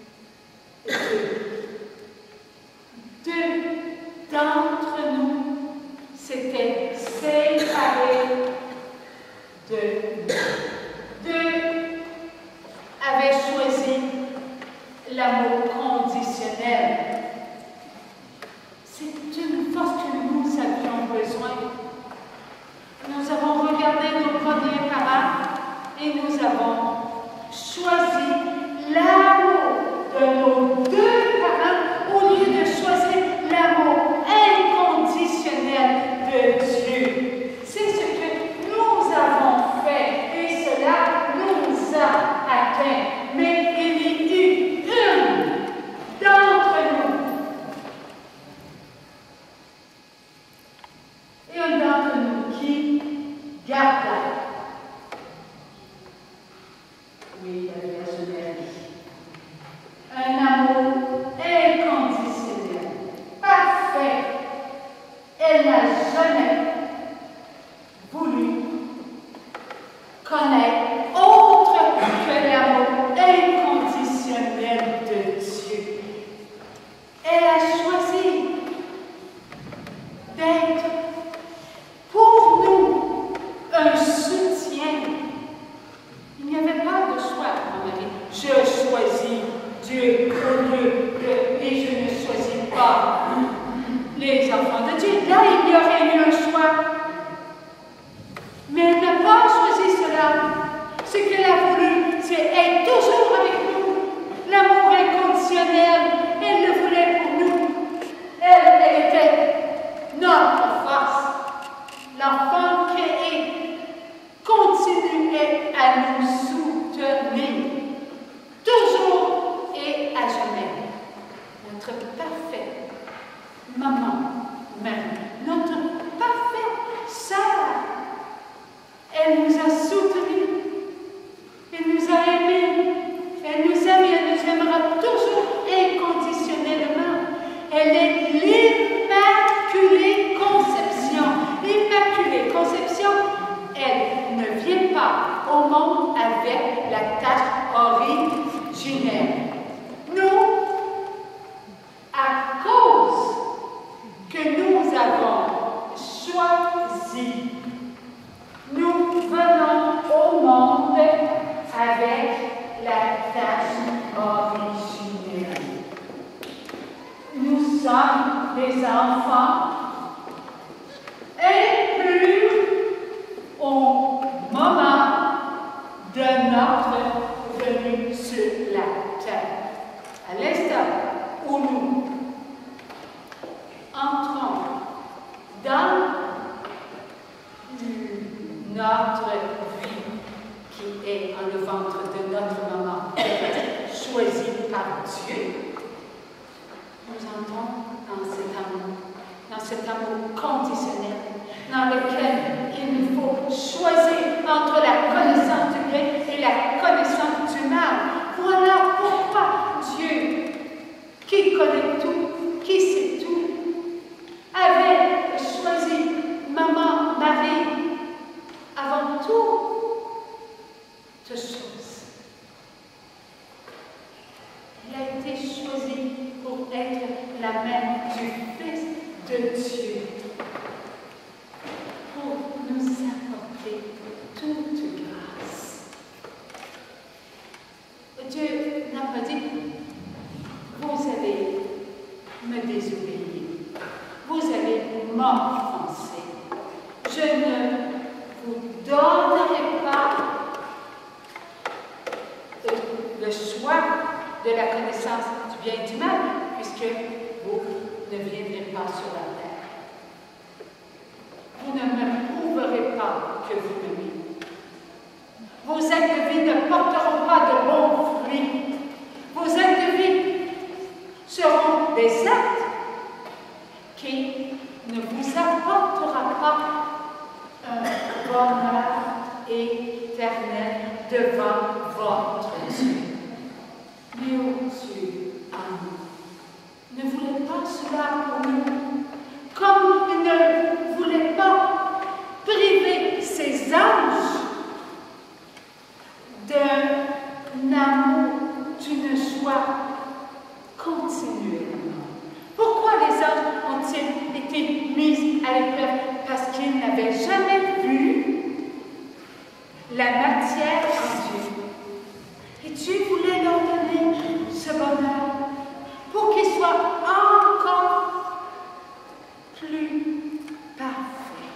deux d'entre nous s'étaient séparés de nous. Deux avaient choisi l'amour conditionnel. C'est une force que nous avions besoin. Nous avons regardé nos premiers parents et nous avons choisi l'amour de nos deux parents au lieu de choisir l'amour inconditionnel de Dieu. C'est ce que nous avons fait et cela nous a atteints. Mais il y a eu une d'entre nous. Une d'entre nous qui garda. Oui, la Vierge Marie. Un amour inconditionnel, parfait. Elle n'a jamais voulu connaître autre que l'amour inconditionnel de Dieu. Elle a choisi d'être pour nous un soutien. pas au monde avec la tâche originelle. Nous, à cause que nous avons choisi, nous venons au monde avec la tâche originelle. Nous sommes des enfants inclus au moment de notre venue sur la terre. À l'instant où nous entrons dans notre vie qui est en le ventre de notre maman, choisie par Dieu, nous entrons dans cet amour conditionnel, dans lequel il nous faut choisir entre la connaissance du bien et la connaissance du mal. Voilà pourquoi Dieu, qui connaît tout, qui sait tout, avait choisi maman Marie avant toutes choses. Il a été choisi pour être la mère du Fils de Dieu, pour nous apporter toute grâce. Dieu n'a pas dit, vous allez me désobéir, vous allez m'offenser. Je ne vous donnerai pas le choix de la connaissance du bien et du mal, puisque vous ne viendrez pas sur la terre. Vous ne me prouverez pas que vous m'aimez. Vos actes de vie ne porteront pas de bons fruits. Vos actes de vie seront des actes qui ne vous apportera pas un bonheur éternel devant votre Dieu. Mais oh Dieu, amour, ne voulait pas cela pour nous, comme il ne voulait pas priver ses anges d'un amour, d'une joie continuellement. Pourquoi les anges ont-ils été mis à l'épreuve? Parce qu'ils n'avaient jamais vu la matière en Dieu. Et Dieu voulait leur donner ce bonheur pour qu'il soit encore plus parfait.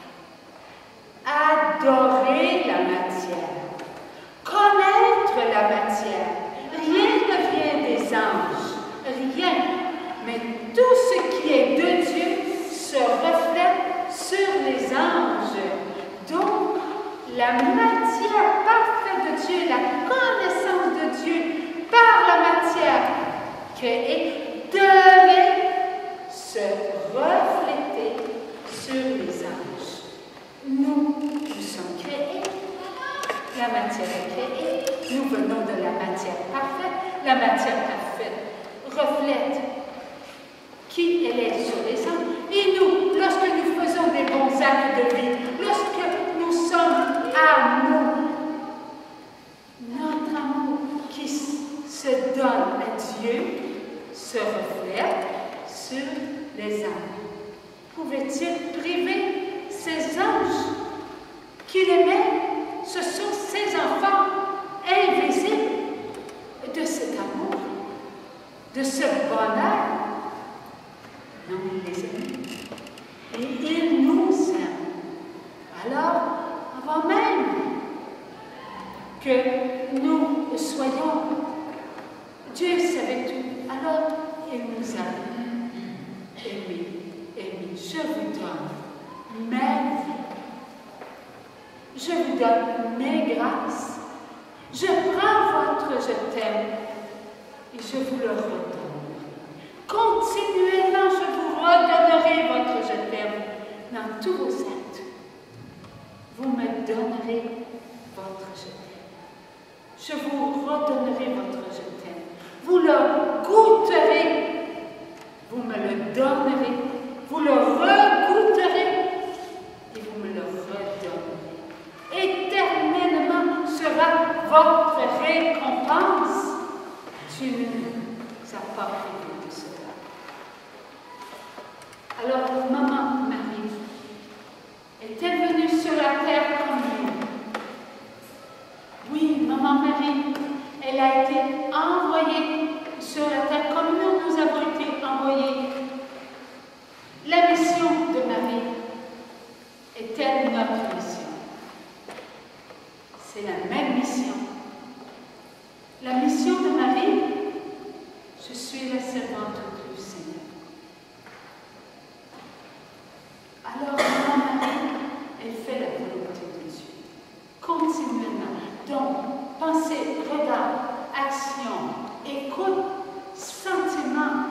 Adorer la matière, connaître la matière. Rien ne vient des anges, rien. Mais tout ce qui est de Dieu se reflète sur les anges. Donc, la matière parfaite de Dieu, la connaissance de Dieu par la matière créée devait se refléter sur les anges. Nous sommes créés, la matière est créée, nous venons de la matière parfaite. La matière parfaite reflète qui elle est sur les anges. Et nous, lorsque nous faisons des bons actes de vie, lorsque nous sommes amour, notre amour qui se donne à Dieu se reflète sur les anges. Pouvait-il priver ces anges qu'il aimait? Ce sont ses enfants invisibles de cet amour, de ce bonheur. Non, il les aime. Et il nous aime. Alors, avant même que nous soyons, Dieu savait tout. Alors, il nous a aimés. Je vous donne ma vie. Je vous donne mes grâces. Je prends votre je t'aime et je vous le redonne. Continuellement, je vous redonnerai votre je t'aime dans tous vos actes. Vous me donnerez votre je t'aime. Je vous redonnerai votre je t'aime. Vous le goûterez. Vous me le donnerez. Vous le regoûterez et vous me le redonnerez. Éternellement, votre récompense. Dieu ne nous a pas privé de cela. Alors, maman Marie, est-elle venue sur la terre comme nous? Oui, maman Marie, elle a été envoyée sur la terre comme nous avons été envoyés. La mission de Marie est-elle notre mission? C'est la même mission. La mission de Marie, je suis la servante du Seigneur. Alors, maman Marie, elle fait la volonté de Dieu. Continuellement. Donc, pensée, regard, action, écoute, sentiment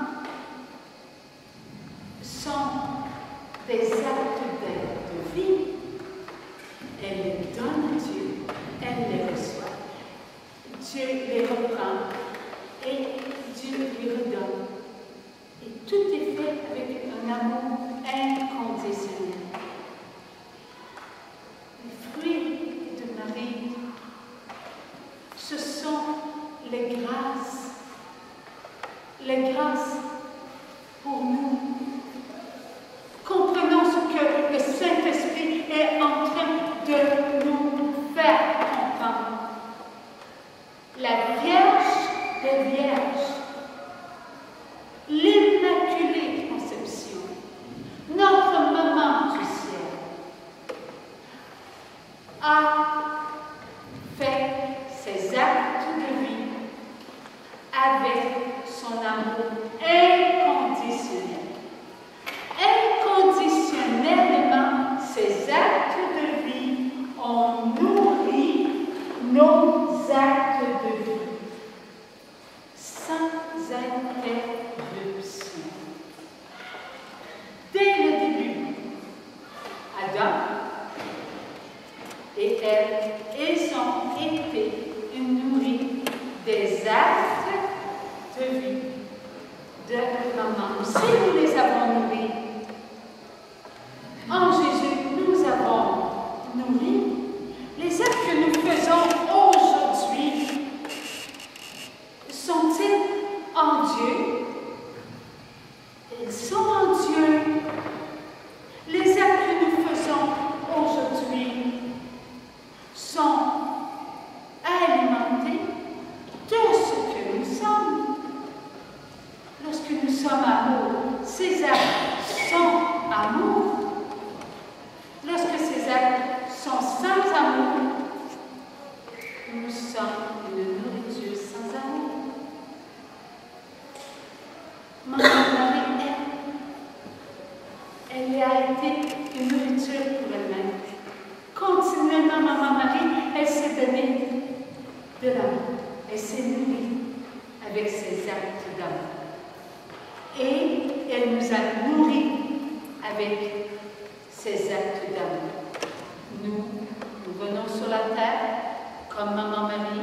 sont des actes de vie. Elle les donne à Dieu, elle les reçoit. Dieu les reprend et Dieu les redonne. Et tout est fait avec un amour inconditionnel. Les fruits de Marie, ce sont les grâces. Les grâces pour nous. Comprenons ce que le Saint-Esprit est en train de nous faire comprendre. La Vierge des Vierges, l'Immaculée Conception, notre maman du ciel, a fait ses actes de vie avec son amour inconditionnel. Inconditionnellement, ces actes de vie ont nourri nos actes de vie, sans interruption. Dès le début, Adam et Ève, ils ont été nourris des actes de vie de maman. Si nous les avons nourris, en Jésus, nous avons nourri les actes que nous faisons aujourd'hui. Sont-ils en Dieu? Ils sont en Dieu. Les actes que nous faisons aujourd'hui sont alimentés de ce que nous sommes. Lorsque nous sommes amour, ces actes sont amour. Lorsque ces actes sont sans amour, nous sommes une nourriture sans amour. Maman Marie, elle a été une nourriture pour elle-même. Continuellement, maman Marie, elle s'est donnée de l'amour. Elle s'est nourrie avec ses actes d'amour. Et elle nous a nourris avec ses actes d'amour. Nous venons sur la terre comme maman Marie.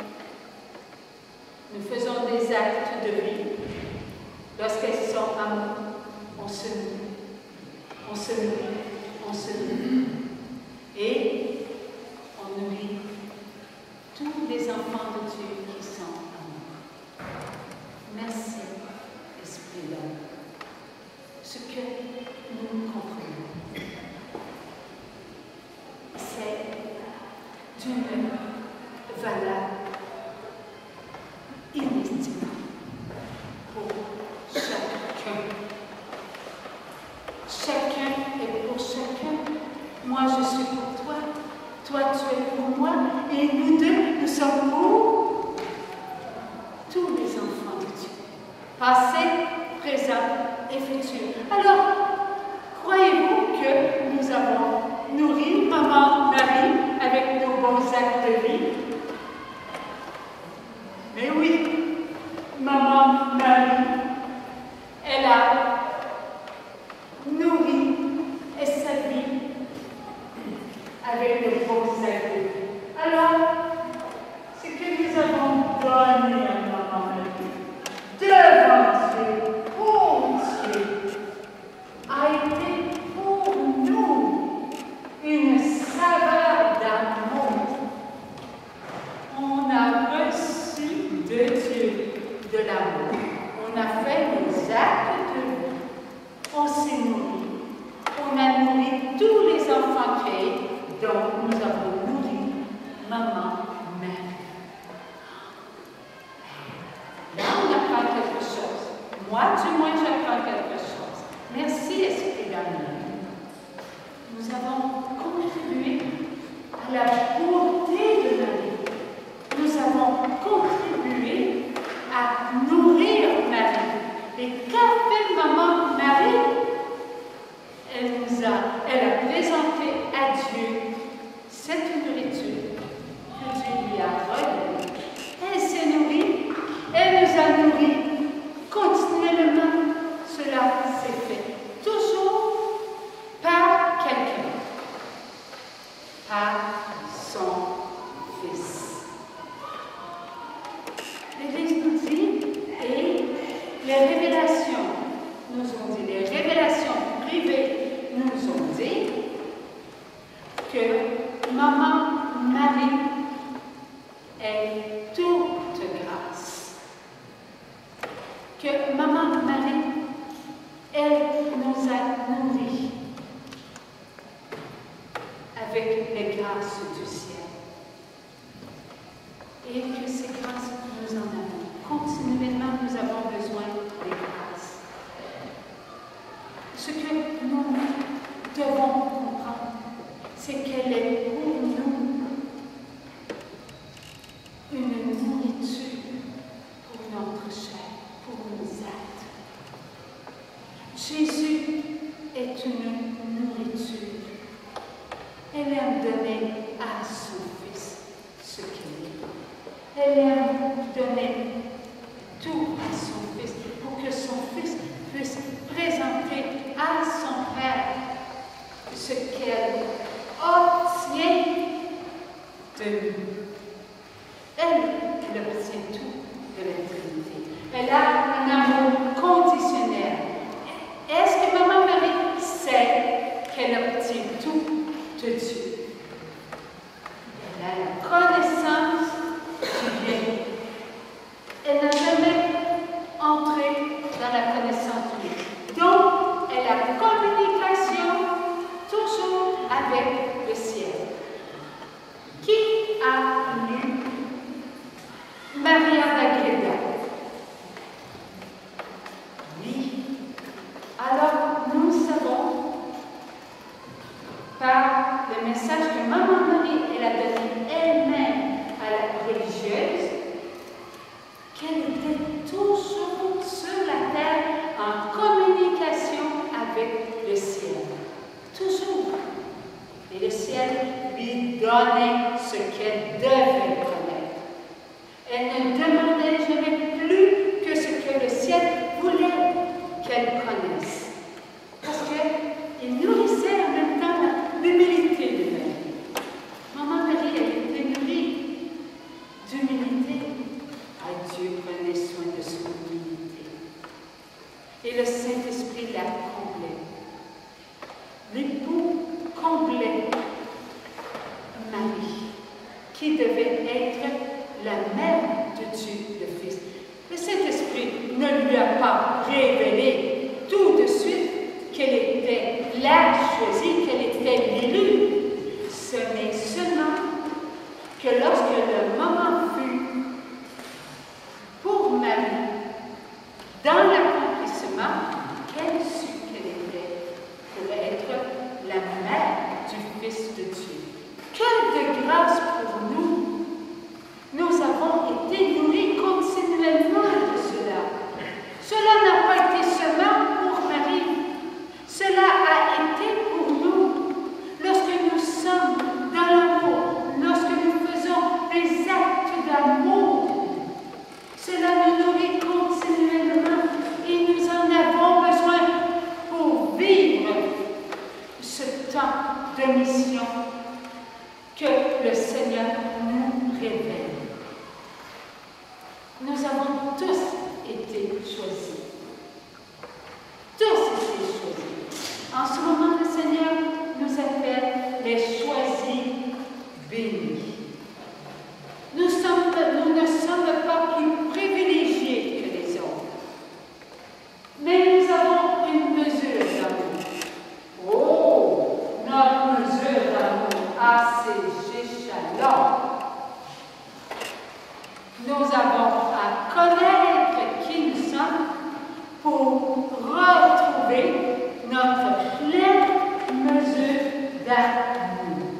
Nous faisons des actes de vie. Lorsqu'elles sont amour, on se nourrit. On se nourrit. On se nourrit. Et on nourrit tous les enfants de Dieu qui sont amour. Merci, Esprit d'âme. Ce que nous comprenons, c'est d'une valeur inestimable pour chacun. Chacun est pour chacun. Moi, je suis pour toi. Toi, tu es pour moi. Et nous deux, nous sommes pour tous les enfants de Dieu. Passé, présent et futur. Alors, croyez-vous que nous avons nourri maman Marie avec nos bons actes de vie? Mais oui, maman Marie, elle a nourri sa vie avec nos bons actes de vie. Alors, ce que nous avons donné à maman Marie, devant Dieu, pour Dieu, a été pour nous une saveur d'amour. On contribué à la beauté de Marie. Nous avons contribué à nourrir Marie. Et qu'a fait maman Marie? Elle a présenté à Dieu cette nourriture que Dieu lui a redonnée. Elle s'est nourrie, elle nous a nourris continuellement. Cela s'est fait toujours par quelqu'un, par son Fils. L'Église nous dit, et les révélations nous ont dit, les révélations privées nous ont dit que maman Marie est toute grâce. Que maman Marie, elle nous a nourris avec les grâces du ciel. Et que ces grâces, nous en avons. Continuellement, nous avons besoin des grâces. Ce que nous devons comprendre, c'est qu'elle est pour nous une nourriture pour notre chair, pour nos êtres. Jésus est une nourriture. Elle aime donner à son Fils ce qu'il est. Elle aime donner tout à son Fils pour que son Fils puisse présenter à son Père ce qu'elle obtient de lui. Elle obtient tout de la Trinité. Elle a un amour conditionnel. Est-ce que maman Marie sait qu'elle obtient tout de Dieu? Elle a la connaissance du bien. Elle n'a jamais entré dans la connaissance du bien. Donc, elle a communication toujours avec le ciel. Qui a lu Maria d'Agreda? Oui. Alors, nous savons, par le message que maman Marie elle a donné elle-même à la religieuse, qu'elle était toujours sur la terre en communication avec le ciel. Toujours. Et le ciel lui donnait ce qu'elle devait connaître. Elle ne demandait jamais plus que ce que le ciel voulait qu'elle connaisse. Parce qu'il nourrissait en même temps l'humilité de Marie. Maman Marie, elle était nourrie d'humilité. Ah, Dieu prenait soin de son humilité. Et le Saint-Esprit la comblait. L'époux comblait Marie, qui devait être la mère de Dieu, le Fils. Le Saint-Esprit ne lui a pas révélé tout de suite qu'elle était la choisie, qu'elle était l'élue. Ce n'est seulement que lorsque le moment fut pour Marie, dans l'accomplissement, qu'elle sut qu'elle était pour être la mère du Fils de Dieu. Que de grâce pour nous! Nous avons été nourris continuellement de cela. Cela n'a pas été seulement pour Marie. Cela a été pour nous. Lorsque nous sommes dans l'amour, lorsque nous faisons des actes d'amour, cela nous nourrit continuellement et nous en avons besoin pour vivre ce temps de mission que le Seigneur nous révèle. Nous avons tous été choisis. Tous été choisis. En ce moment, le Seigneur nous appelle les choisis bénis. Nous ne sommes pas plus privilégiés que les autres. Mais nous avons une mesure d'amour. Oh, notre mesure d'amour a ses échelons. Nous avons à connaître qui nous sommes pour retrouver notre pleine mesure d'amour.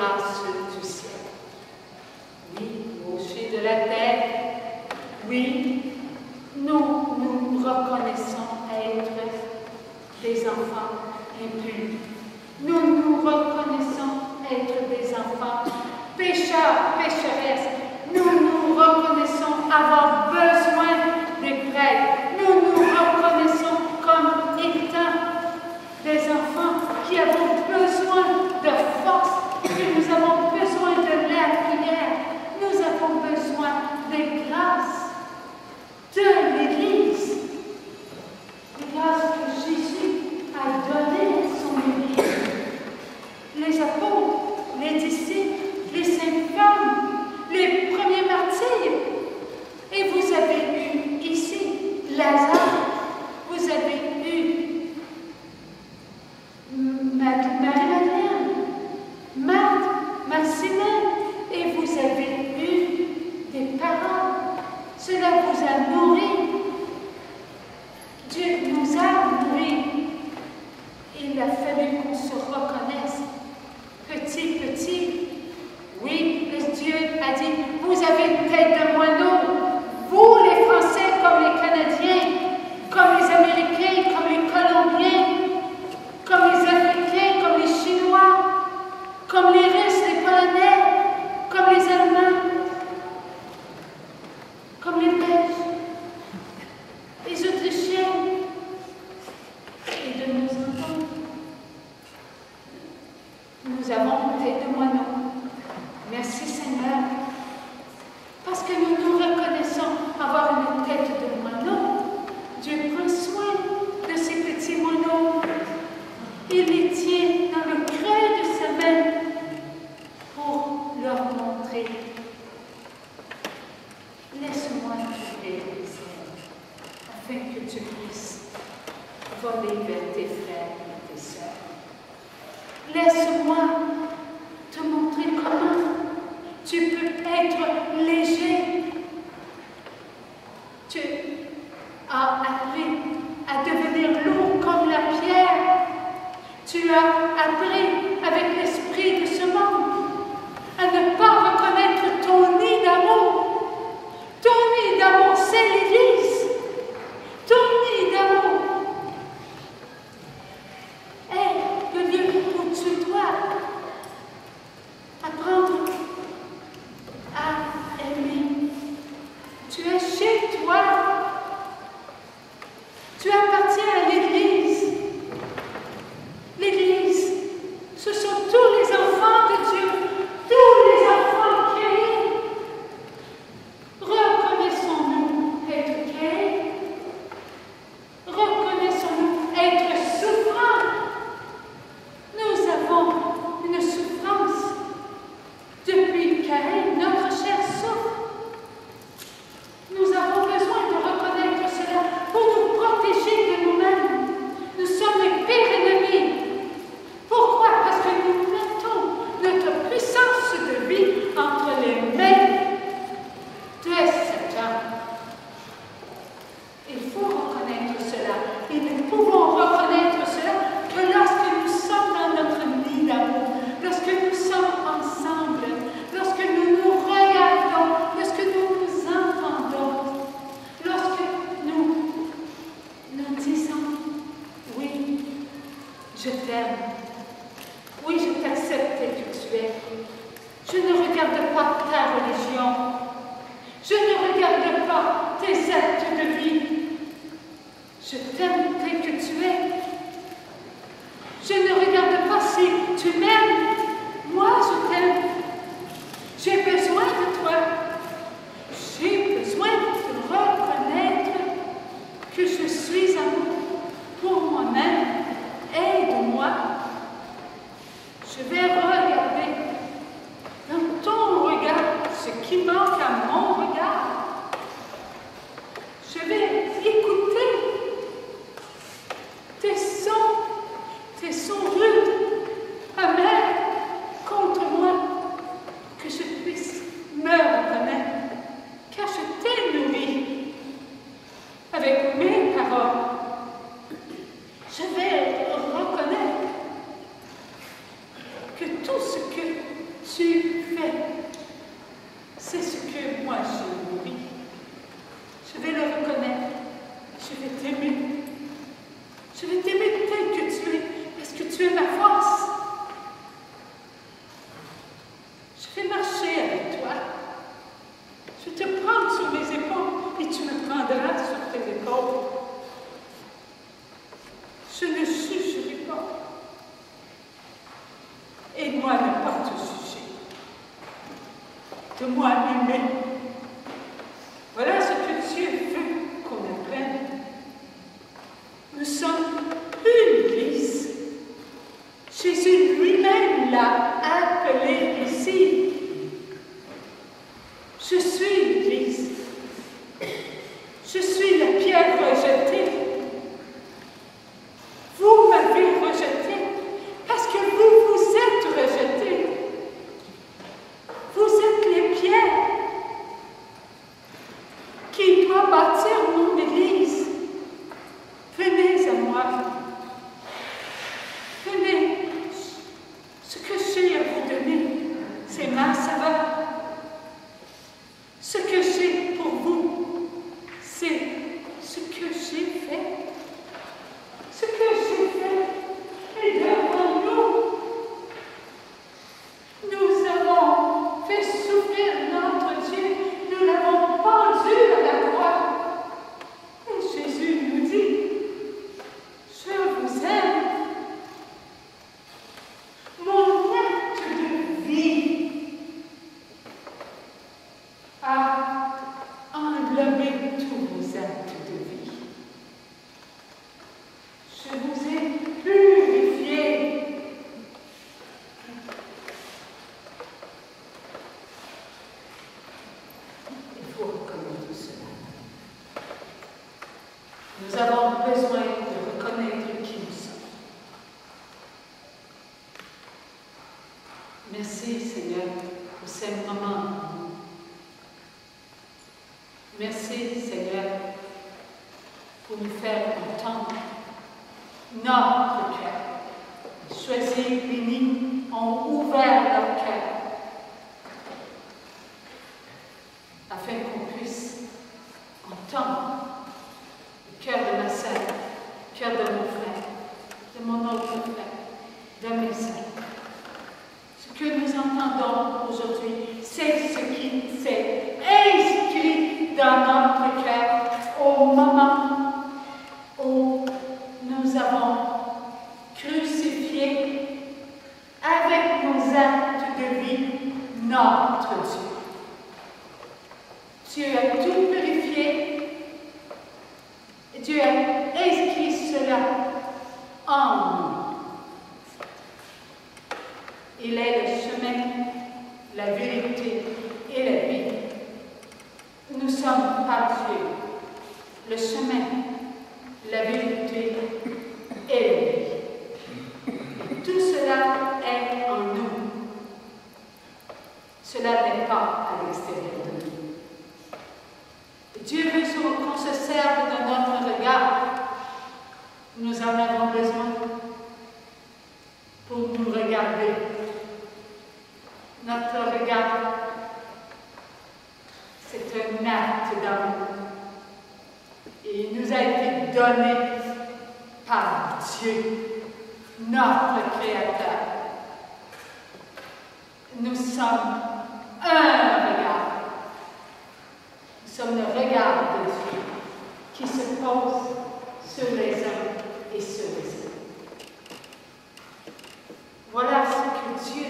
grâces du ciel. Oui, rocher de la terre, oui, nous nous reconnaissons être des enfants impurs. Nous nous reconnaissons être des enfants pécheurs, pécheresses. Nous nous reconnaissons avoir besoin des prêtres. Nous nous reconnaissons comme étant des enfants qui avons besoin de force, que nous avons besoin de la prière. Nous avons besoin des grâces de l'Église. Les grâces que Jésus a données à son Église. Les apôtres, les disciples, les saintes femmes, les premiers martyrs. Et vous avez eu ici Lazare, vous avez eu Marie-Madeleine, Marthe, Maximène, et vous avez eu des paroles. Cela vous a nourri. Dieu nous a nourris. Il a fallu qu'on se reconnaisse petit, petit. Oui, Dieu a dit, vous avez une tête de moineau, vous les Français comme les Canadiens, comme les Américains, comme les Colombiens, comme les Africains, comme les Chinois, comme les Russes, les Polonais, comme les Allemands, comme les Belges, les Autrichiens, et de nous entendre. Nous avons une tête de moineau. Merci Seigneur, parce que nous nous reconnaissons avoir une tête de moineau. Dieu prend soin de ces petits moineaux. Il les tient dans le creux de sa main pour leur montrer. Laisse-moi te baiser, afin que tu puisses voler vers tes frères et tes sœurs. Laisse-moi te montrer comment tu peux être léger. Tu as appris à devenir lourd comme la pierre. Tu as appris avec l'esprit de ce monde à ne pas reconnaître ton nid d'amour. Ton nid d'amour, c'est l'Église. Ton nid d'amour est le lieu où tu dois apprendre à aimer. Tu es chez toi. Tu appartiens à l'Église. L'Église, ce sont tous les enfants de Dieu, tous les enfants créés. Reconnaissons-nous être créés. Reconnaissons-nous être souffrants. Nous avons une souffrance. Depuis Caïn, notre chair souffre. Nous avons besoin de reconnaître cela pour nous protéger de nous-mêmes. Nous sommes les pires ennemis. Pourquoi? Parce que nous mettons notre puissance de vie entre les mains de Satan. Il faut reconnaître cela. Et nous pouvons reconnaître cela que lorsque nous sommes dans notre nid d'amour, lorsque nous sommes ensemble, lorsque nous nous regardons, lorsque nous nous entendons, lorsque nous nous disons « Oui, je t'aime. Oui, je t'accepte tel que tu es. Je ne regarde pas ta religion. Je ne regarde pas tes actes de vie. Je t'aime tel que tu es. Je ne regarde pas si tu m'aimes. Moi, je t'aime. J'ai besoin de toi. J'ai besoin de reconnaître que je suis amour pour moi-même. Aide-moi. Je vais regarder dans ton regard ce qui manque à mon regard. Je vais écouter tes sons rudes, amers contre moi, que je puisse me reconnaître, car je t'ai nourri avec mes paroles. Je vais reconnaître que tout ce que de moi-même. Voilà ce que Dieu veut qu'on apprenne. Nous sommes une Église. Jésus lui-même l'a appelé ici. Je suis l'Église. Je suis la pierre rejetée. Vous m'avez rejeté parce que vous vous êtes rejetés. Vous êtes les pierres qui doivent bâtir mon Église. Venez à moi. Venez. Ce que j'ai à vous donner, c'est ma saveur. Ce que j'ai pour vous, c'est ce que j'ai fait. Ce que j'ai fait est devant nous. Nous avons fait souffrir notre Dieu. Nous l'avons pendu à la croix. Et Jésus nous dit, je vous aime. Mon acte de vie a englobé tous vos actes de vie. Je vous ai purifié. Il faut reconnaître cela. Nous avons besoin de reconnaître qui nous sommes. Merci Seigneur pour ces moments. Merci Seigneur pour nous faire entendre notre cœur. Choisis, bénis, ont ouvert leur cœur afin qu'on puisse entendre le cœur de ma sœur, le cœur de mon frère, de mon autre frère, de mes sœurs. Ce que nous entendons aujourd'hui, c'est ce qui s'est inscrit dans notre cœur au moment où nous avons crucifié avec nos actes de vie notre Dieu. Dieu a tout purifié et Dieu a inscrit cela en nous. Il est le chemin, la vérité et la vie. Nous sommes par Dieu, le chemin, la vérité et la vie. Et tout cela est en nous. Cela n'est pas à l'extérieur de nous. Dieu veut qu'on se serve de notre regard. Nous en avons besoin pour nous regarder. Notre regard, c'est un acte d'amour. Et il nous a été donné par Dieu, notre Créateur. Nous sommes un regard. Nous sommes le regard de Dieu qui se pose sur les uns et sur les autres. Voilà ce que Dieu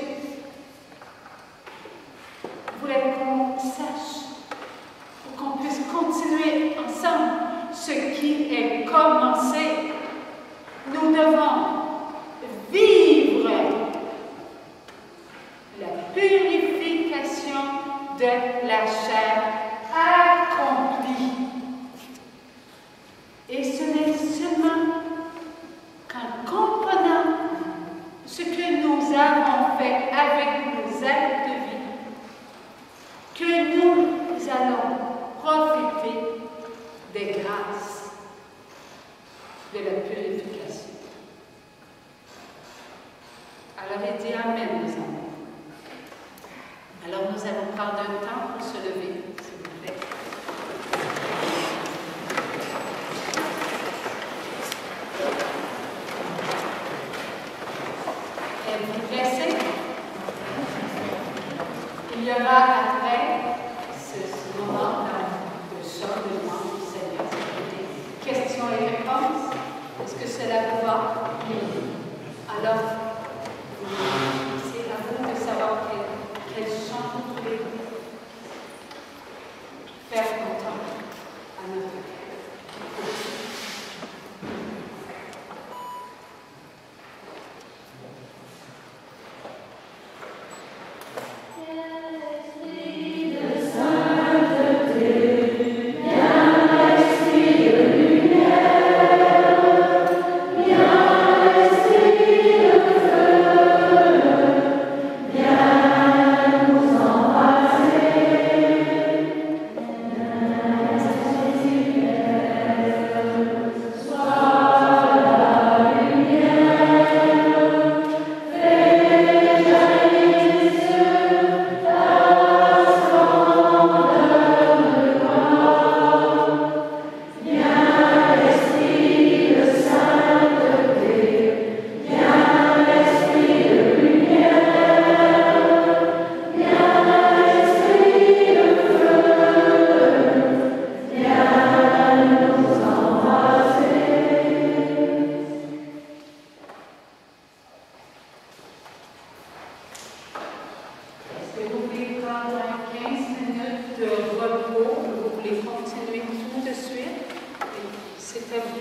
voulait qu'on sache, pour qu'on puisse continuer ensemble ce qui est commencé. Nous devons vivre la purification de la chair accomplie. Et ce n'est seulement qu'en comprenant ce que nous avons fait avec nos actes de vie que nous allons profiter des grâces de la purification. Alors, il dit Amen, mes amis. Alors, nous allons prendre un temps pour se lever, s'il vous plaît. Et vous dressez. Il y aura après ce moment de chant de louange du Seigneur. Questions et réponses. Est-ce que cela vous va? Alors, c'est à vous de savoir quel chant vous voulez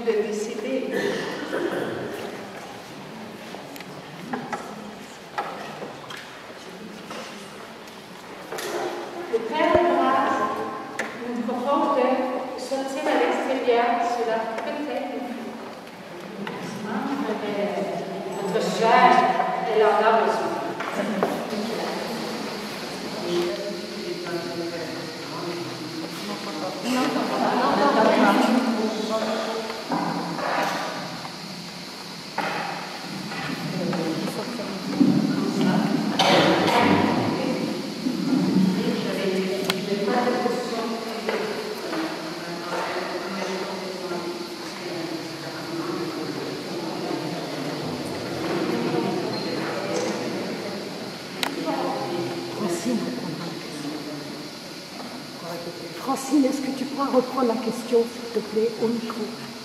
de décider. Le Père de grâce nous propose de sortir à l'extérieur. Cela peut-être notre chair, elle en a besoin. Francine, est-ce que tu pourras reprendre la question, s'il te plaît, au micro?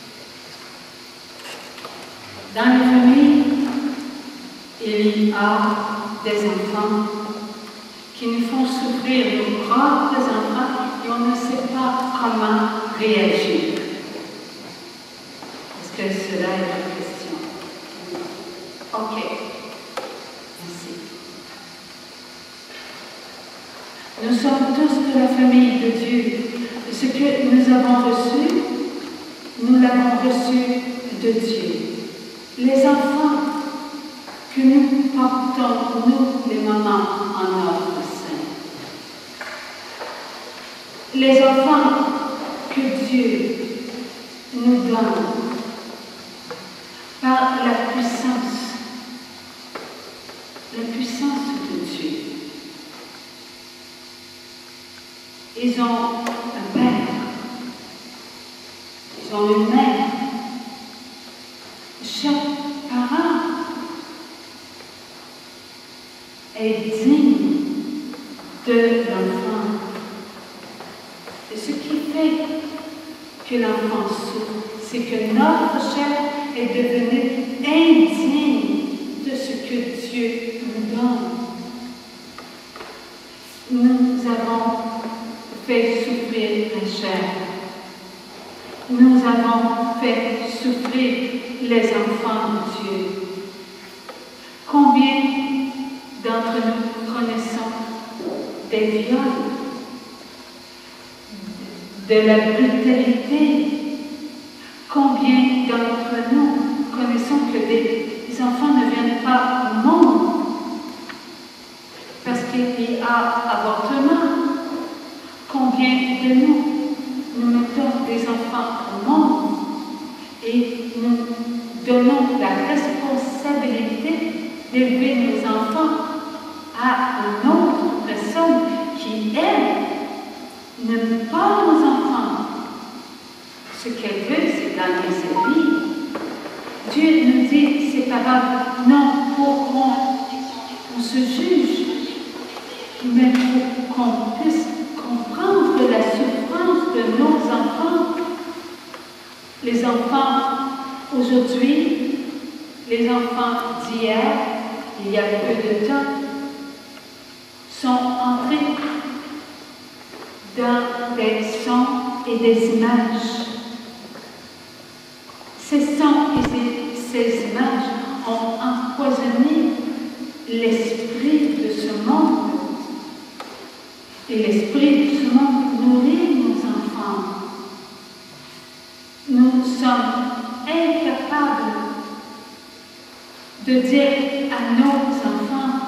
Dans les familles, il y a des enfants qui nous font souffrir, nos propres enfants, et on ne sait pas comment réagir. Est-ce que cela est la question? Ok. Merci. Nous sommes tous de la famille de Dieu. Ce que nous avons reçu, nous l'avons reçu de Dieu. Les enfants que nous portons, nous, les mamans, en notre sein. Les enfants que Dieu nous donne par la puissance de Dieu. Ils ont un père, ils ont une mère. Chaque parent est digne de l'enfant. Et ce qui fait que l'enfant souffre, c'est que notre chair est devenue indigne de ce que Dieu nous donne. Nous avons fait souffrir la chair. Nous avons fait souffrir les enfants de Dieu. Combien d'entre nous connaissons des viols, de la brutalité? Combien d'entre nous connaissons que des enfants ne viennent pas au monde parce qu'il y a avortement? Combien de nous mettons des enfants au monde et nous donnons la responsabilité d'élever nos enfants à une autre personne qui, elle, n'aime pas nos enfants. Ce qu'elle veut, c'est gagner sa vie. Dieu nous dit, c'est pas grave, non pour qu'on se juge, mais pour qu'on puisse comprendre la souffrance de nos enfants. Les enfants aujourd'hui, les enfants d'hier, il y a peu de temps, sont entrés dans des sons et des images. Ces sons et ces images ont empoisonné l'esprit de ce monde. Et l'esprit de ce monde nourrit nos enfants. Nous sommes incapables de dire à nos enfants,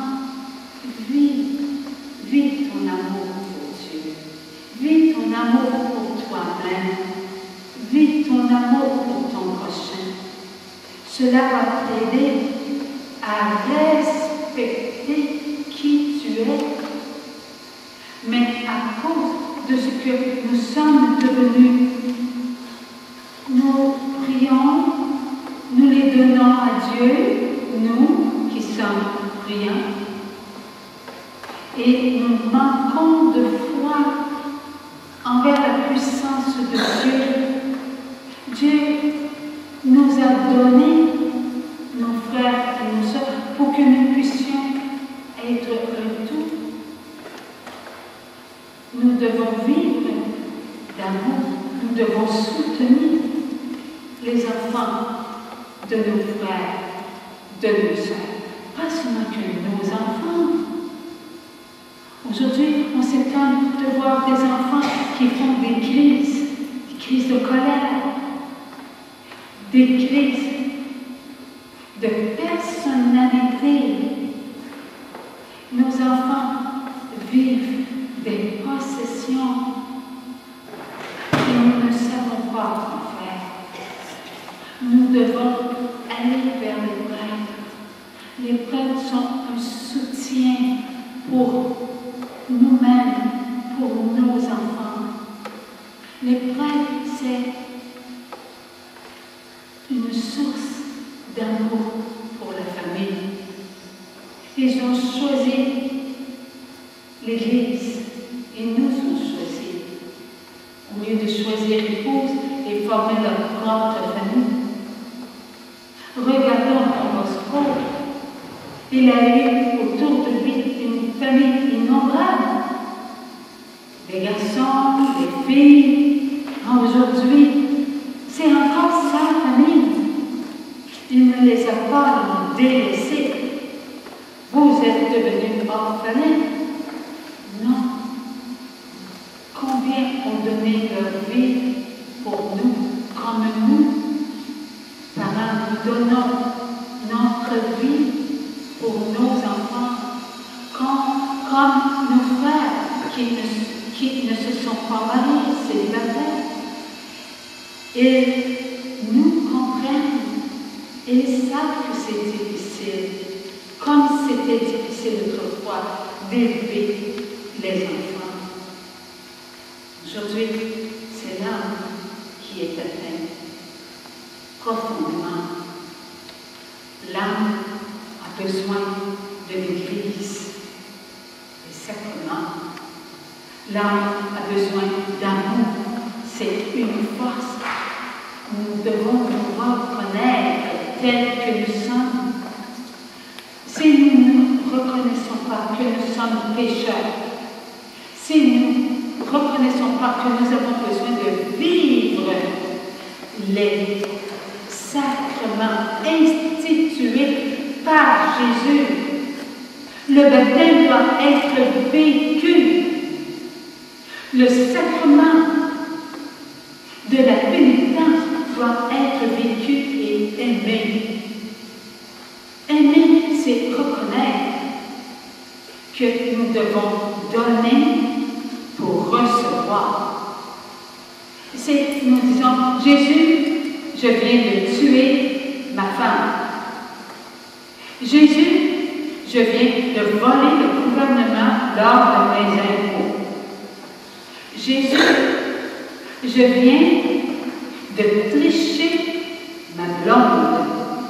vis ton amour pour Dieu, vis ton amour pour toi-même, vis ton amour pour ton prochain. Cela va t'aider à respecter qui tu es. Mais à cause de ce que nous sommes devenus, nous prions, nous les donnons à Dieu, nous qui sommes priants, et nous manquons de foi envers la puissance de Dieu. Dieu nous a donné nos frères et nos sœurs pour que nous puissions être un tout. Nous devons vivre d'amour, nous devons soutenir. les enfants de nos frères, de nos sœurs, pas seulement que nos enfants. Aujourd'hui, on s'étonne de voir des enfants qui font des crises de colère, des crises de personnalité. Nos enfants vivent des possessions et nous ne savons pas quoi faire. Nous devons aller vers les prêtres. Les prêtres sont un soutien pour nous-mêmes, pour nos enfants. Les prêtres, c'est une source d'amour pour la famille. Ils ont choisi l'Église et nous ont choisi. Au lieu de choisir l'épouse et former leur propre famille. Regardons mon Bosco. Il a eu autour de lui une famille innombrable. Des garçons, des filles. Aujourd'hui, c'est encore sa famille. Il ne les a pas délaissés. Vous êtes devenus orphelins. Non. Combien ont donné leur vie pour nous, comme nous? Parents, nous donnons notre vie pour nos enfants, comme nos frères qui ne se sont pas mariés, célibataires. Ils nous comprennent. Ils savent que c'est difficile, comme c'était difficile autrefois d'élever les enfants. Aujourd'hui, c'est l'âme qui est atteinte profondément. L'âme a besoin de l'Église, des sacrements. L'âme a besoin d'amour. C'est une force. Nous devons nous reconnaître tels que nous sommes. Si nous ne reconnaissons pas que nous sommes pécheurs, si nous ne reconnaissons pas que nous avons besoin de vivre les sacrements institués par Jésus, le baptême doit être vécu. Le sacrement de la pénitence doit être vécu et aimé. Aimer, c'est reconnaître que nous devons donner pour recevoir. Nous disons, Jésus, je viens de tuer ma femme. Jésus, je viens de voler le gouvernement lors de mes impôts. Jésus, je viens de tricher ma blonde.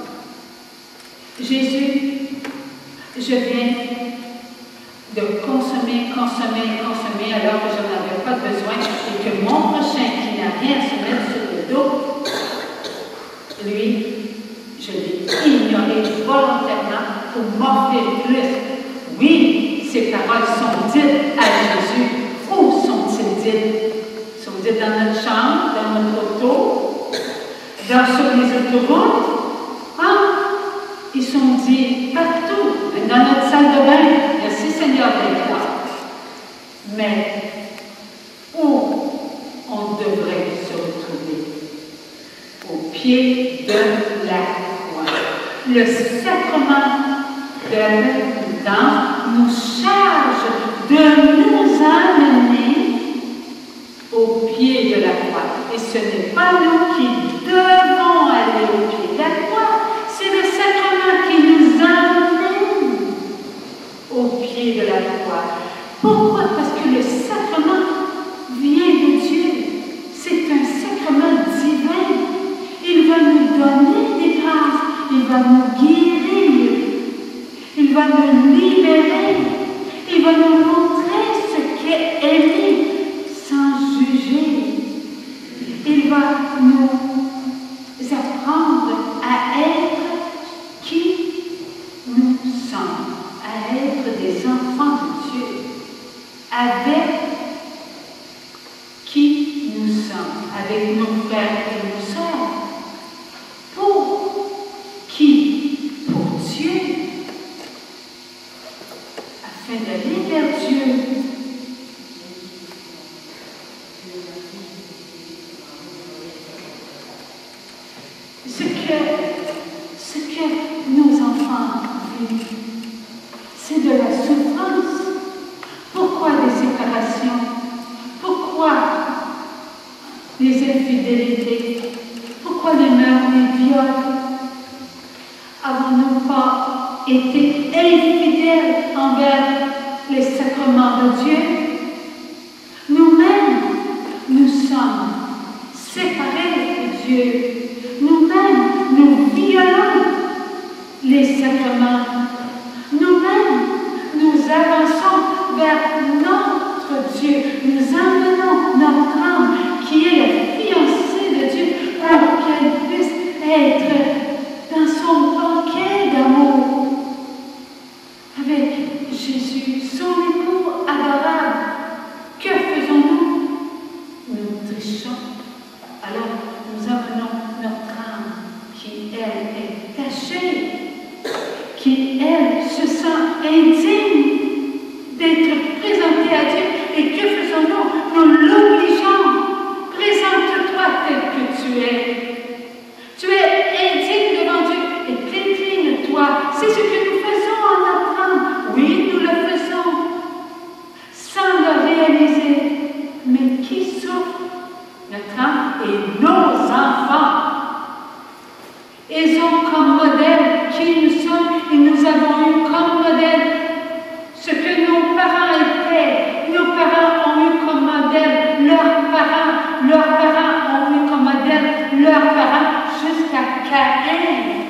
Jésus, je viens de consommer alors que je n'en avais pas besoin et que mon prochain qui n'a rien à se mettre sur le dos, lui, je l'ai ignoré volontairement pour m'offrir plus. Oui, ces paroles sont dites à Jésus. Où sont-ils dites? Sont-ils dans notre chambre, dans notre auto, sur les autoroutes? Ils sont dits partout, dans notre salle de bain. Merci Seigneur d'être là. Mais où on devrait se retrouver? Au pied de la croix. Le sacrement de la pénitence nous charge de nous amener au pied de la croix. Et ce n'est pas nous qui devons aller au pied de la croix. C'est le sacrement qui nous emmène au pied de la croix. Pourquoi? Parce que le sacrement vient de Dieu. C'est un sacrement divin. Il va nous donner des grâces. Il va nous guérir. Il va nous libérer. Il va nous montrer ce qu'est aimer sans juger. Il va nous apprendre à être qui nous sommes, à être des enfants de Dieu, avec qui nous sommes, avec nos frères et nos sœurs. ce que nos enfants vivent, c'est de la souffrance. Pourquoi des séparations? Pourquoi les infidélités? Pourquoi les meurtres, les viols? Avons-nous pas été infidèles envers les sacrements de Dieu? Nous-mêmes, nous sommes séparés de Dieu. Nous-mêmes, nous violons les sacrements. Nous-mêmes, nous avançons vers notre Dieu. Nous emmenons notre âme, qui est la fiancée de Dieu, pour qu'elle puisse être dans son banquet d'amour avec Jésus, son époux adorable. Que faisons-nous? Nous trichons. Alors, nous amenons notre âme qui, elle, est tachée, qui, elle, se sent indigne d'être présentée à Dieu. Et que faisons-nous? Nous l'obligeons. Présente-toi tel que tu es. Tu es indigne devant Dieu et décline-toi. C'est ce que nous faisons en notre âme. Oui, nous le faisons sans le réaliser. Mais qui souffre? Notre âme et nos enfants. Ils ont comme modèle qui nous sommes et nous avons eu comme modèle ce que nos parents étaient. Nos parents ont eu comme modèle leurs parents ont eu comme modèle leurs parents jusqu'à Caïn.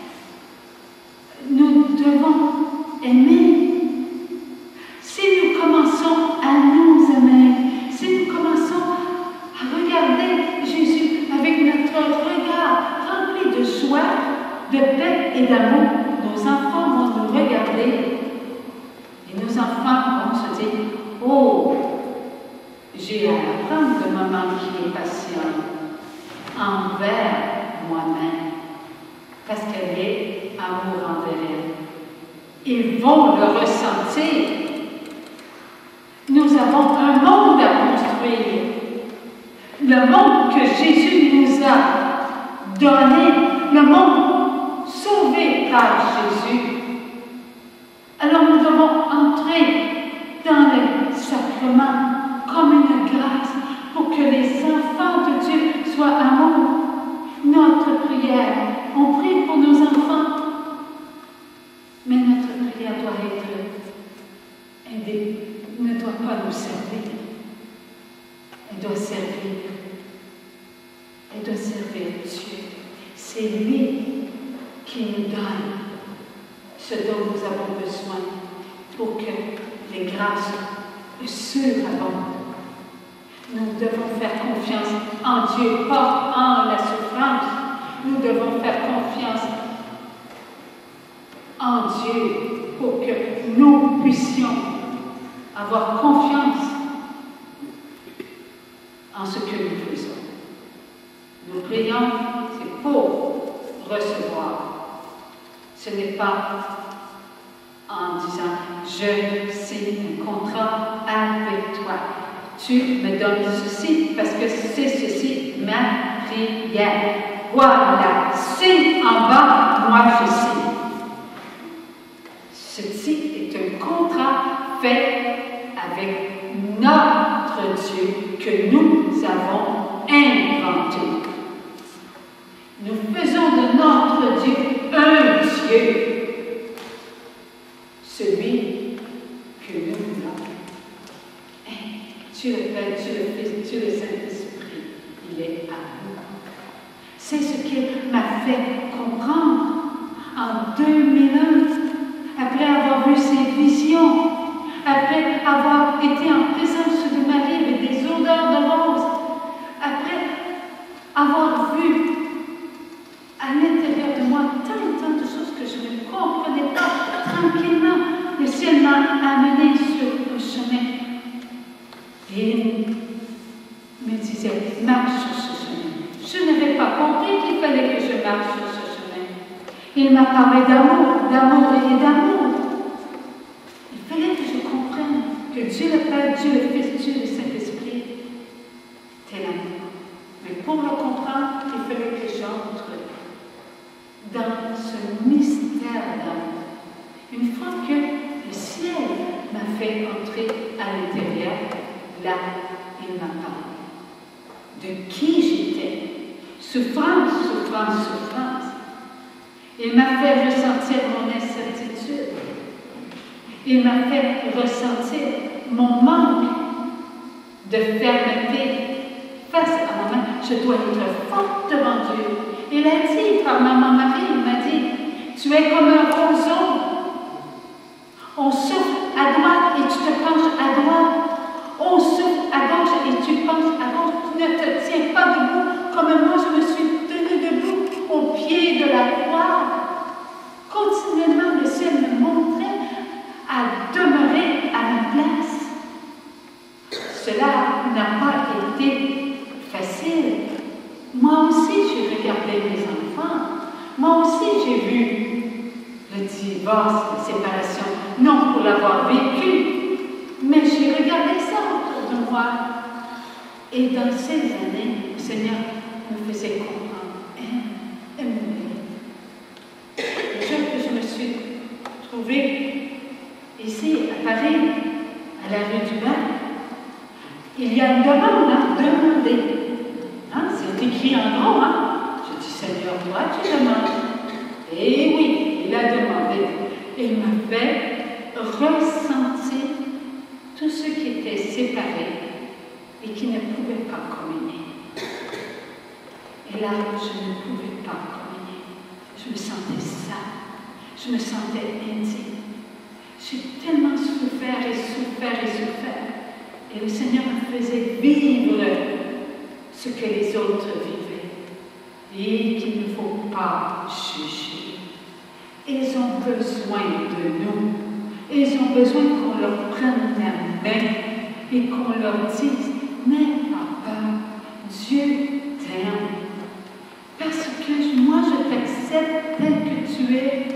Nous devons aimer. Si nous commençons à nous aimer, si nous commençons à regarder Jésus avec notre regard rempli de joie, de paix et d'amour, nos enfants vont nous regarder et nos enfants vont se dire: oh, j'ai à apprendre de maman qui est patiente envers moi-même, parce qu'elle est amour envers elle. Ils vont le ressentir. Nous avons un monde à construire. Le monde que Jésus nous a donné, le monde sauvé par Jésus. Alors nous devons entrer dans le sacrement comme une grâce pour que les enfants de Dieu soient amour. Notre prière, on prie pour nos enfants, mais notre prière doit être ne doit pas nous servir. Elle doit servir. Elle doit servir Dieu. C'est lui qui nous donne ce dont nous avons besoin pour que les grâces surabondent. Nous devons faire confiance en Dieu, pas en la souffrance. Nous devons faire confiance en Dieu pour que nous puissions avoir confiance en ce que nous faisons. Nous prions, c'est pour recevoir. Ce n'est pas en disant « je signe un contrat avec toi ». Tu me donnes ceci parce que c'est ceci ma prière. Voilà, signe en bas, moi je signe. Ceci est un contrat fait avec notre Dieu que nous avons inventé. Nous faisons de notre Dieu un Dieu, celui que nous voulons. Dieu le Père, Dieu le Fils, Dieu le Saint-Esprit, il est à nous. C'est ce qu'il m'a fait comprendre en 2001, après avoir vu ses visions, après avoir été en présence de Marie avec des odeurs de rose, après avoir vu à l'intérieur de moi tant de choses que je ne comprenais pas. Tranquillement, le ciel m'a amené sur le chemin. Et il me disait, marche sur ce chemin. Je n'avais pas compris qu'il fallait que je marche sur ce chemin. Il m'a parlé d'amour et d'amour. Il fallait que je comprenne que Dieu le Père, Dieu le Fils, Dieu le Saint-Esprit était l'amour. Mais pour le comprendre, il fallait que j'entre souffrance, souffrance, souffrance. Il m'a fait ressentir mon incertitude. Il m'a fait ressentir mon manque de fermeté face à moi-même. Je dois être forte devant Dieu. Il a dit par maman Marie, il m'a dit, tu es comme un roseau. On souffle à droite et tu te penches à droite. On souffle à gauche et tu penches à gauche. Tu ne te tiens pas debout comme moi je me suis tenue debout au pied de la croix. Continuellement, le ciel me montrait à demeurer à ma place. Cela n'a pas été facile. Moi aussi, j'ai regardé mes enfants. Moi aussi, j'ai vu le divorce, la séparation, non pour l'avoir vécu, mais j'ai regardé ça autour de moi. Et dans ces années, le Seigneur me faisait comprendre, aime-moi. Le jour que je me suis trouvée ici, à Paris, à la rue du Bac, il y a une demande à demander. Hein, c'est écrit en gros. Hein? Je dis, Seigneur, toi, tu demandes. Et oui, il a demandé. Il m'a fait ressentir tous ceux qui étaient séparés et qui ne pouvaient pas communier. Et là, je ne pouvais pas communier. Je me sentais sale. Je me sentais indigne. J'ai tellement souffert et souffert et souffert. Et le Seigneur me faisait vivre ce que les autres vivaient. Et qu'il ne faut pas juger. Ils ont besoin de nous. Ils ont besoin qu'on leur prenne la main et qu'on leur dise, n'aie pas peur, Dieu t'aime. Parce que moi, je t'accepte tel que tu es.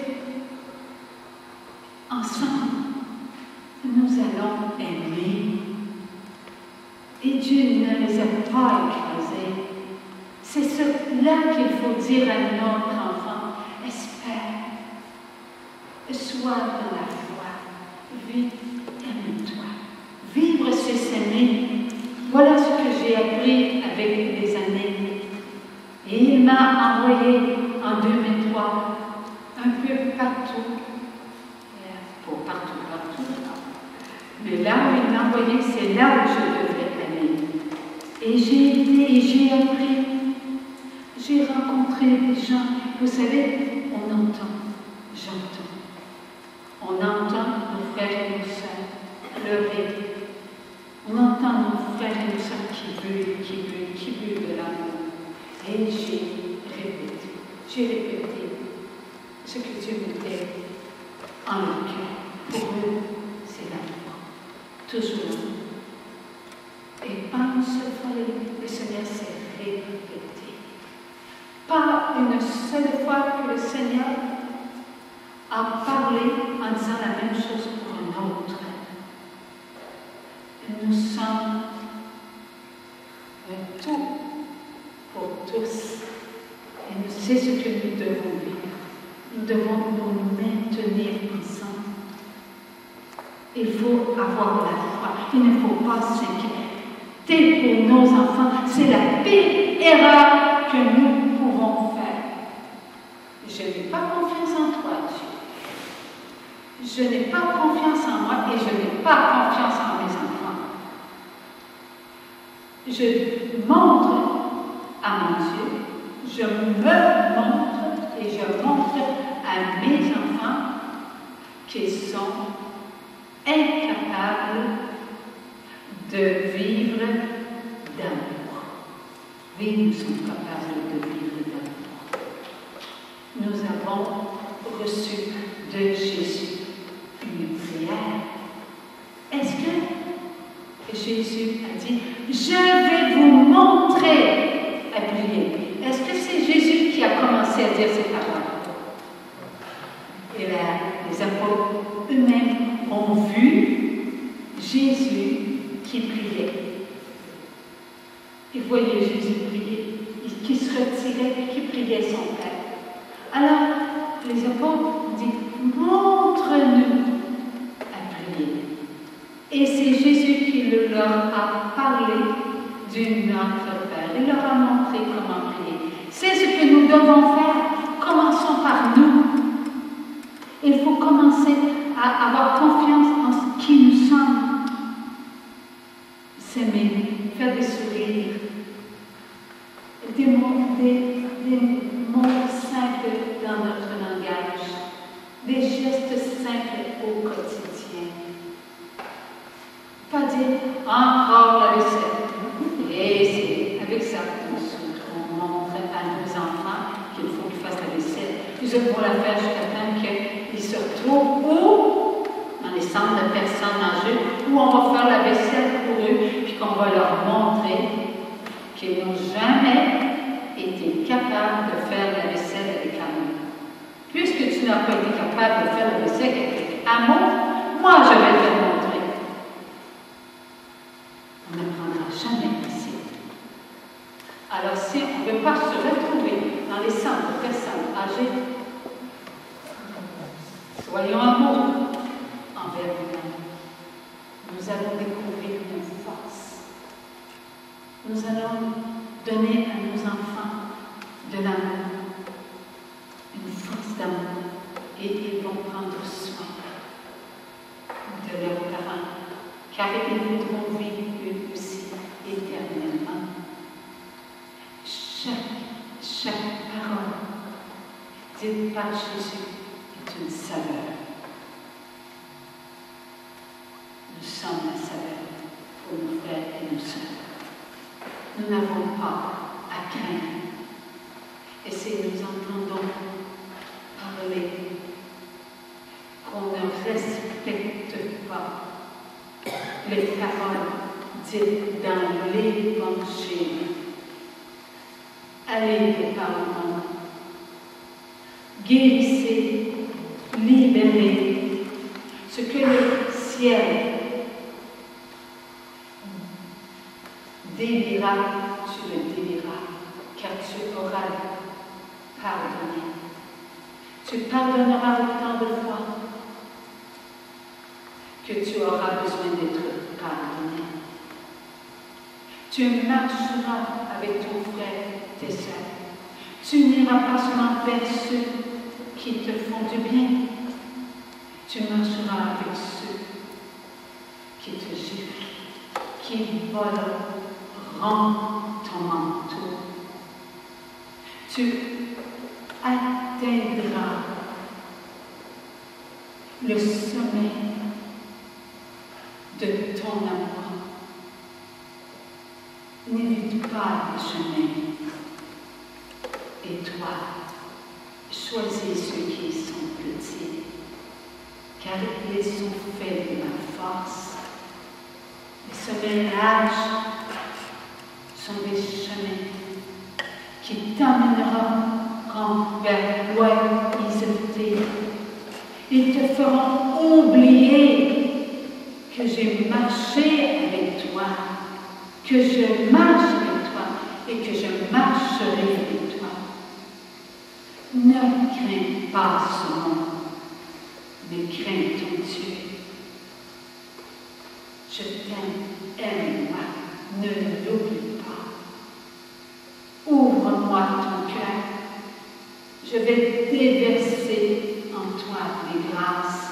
Ensemble, nous allons aimer. Et Dieu ne les a pas écrasés. C'est cela qu'il faut dire à notre enfant. Espère. Sois dans la foi. Vive, aime-toi. Vivre, c'est s'aimer. Voilà ce que j'ai appris avec les années. Et il m'a envoyé en 2003 un peu partout. Pour partout. Mais là où il m'a envoyé, c'est là où je devrais aller. Et j'ai été, et j'ai appris, j'ai rencontré des gens. Vous savez, on entend, j'entends. On entend nos frères et nos sœurs pleurer. On entend nos frères et nos sœurs qui brûlent de l'amour. Et j'ai répété ce que Dieu mettait en leur cœur. Pour eux, c'est l'amour. Toujours. Et pas une seule fois, le Seigneur s'est répété. Pas une seule fois que le Seigneur a parlé en disant la même chose pour un autre. Nous sommes un tout pour tous. Et c'est ce que nous devons vivre. Nous devons nous maintenir ensemble. Il faut avoir la foi. Il ne faut pas s'inquiéter pour nos enfants. C'est la pire erreur que nous pouvons faire. Je n'ai pas confiance en toi, Dieu. Je n'ai pas confiance en moi et je n'ai pas confiance en mes enfants. Je montre à mon Dieu, je me montre et je montre à mes enfants qu'ils sont incapables de vivre d'amour. Oui, nous sommes capables de vivre d'amour. Nous avons reçu de Jésus une prière. Est-ce que Jésus a dit, je vais vous montrer à prier? Est-ce que c'est Jésus qui a commencé à dire ces paroles? Et là, les apôtres eux-mêmes ont vu Jésus qui priait. Ils voyaient Jésus prier, qui se retirait et qui priait son Père. Alors, les apôtres ont dit, montre-nous à prier. Et c'est Jésus qui leur a parlé du Notre Père. Il leur a montré comment prier. C'est devons faire, commençons par nous. Il faut commencer à avoir confiance en ce qui nous sommes. S'aimer, faire des sourires, des mots simples dans notre langage, des gestes simples au quotidien. Pas dire encore la vaisselle. Et c'est avec ça qu'on montre à nos enfants qu'il faut qu'ils fassent la vaisselle. Nous allons la faire jusqu'à temps qu'ils se retrouvent où? Dans les centres de personnes âgées, où on va faire la vaisselle pour eux, puis qu'on va leur montrer qu'ils n'ont jamais été capables de faire la vaisselle avec amour. Puisque tu n'as pas été capable de faire la vaisselle avec amour, moi je vais te le montrer. On n'apprendra jamais ici. Alors si on ne veut pas se retrouver dans les centres de personnes âgées, soyons amoureux envers nous-mêmes. Nous allons découvrir nos forces. Nous allons donner à nos enfants de l'amour, une force d'amour, et ils vont prendre soin de leurs parents, car ils voudront vivre eux aussi éternellement. Chaque parole dite par Jésus est une saveur. Nous sommes la saveur pour nos frères et nos sœurs. Nous n'avons pas à craindre. Et si nous entendons parler, qu'on ne respecte pas les paroles dites dans l'Évangile, allez par le monde, guérissez, libérez ce que le ciel délira, tu le déliras, car tu auras pardonné. Tu pardonneras autant de fois que tu auras besoin d'être pardonné. Tu marcheras avec ton frère, tes sœurs. Tu n'iras pas seulement vers ceux qui te font du bien. Tu marcheras avec ceux qui te giflent, qui voleront ton manteau. Tu atteindras le sommet de ton amour. N'évite pas le chemin. Et toi, choisis ceux qui sont petits, car ils sont faits de ma force. Les chemins larges sont des chemins qui t'emmèneront vers l'oisiveté. Ils te feront oublier que j'ai marché avec toi, que je marche avec toi et que je marcherai avec toi. Ne crains pas ce monde, mais crains ton Dieu. Je t'aime, aime-moi, ne l'oublie pas. Ouvre-moi ton cœur. Je vais déverser en toi mes grâces.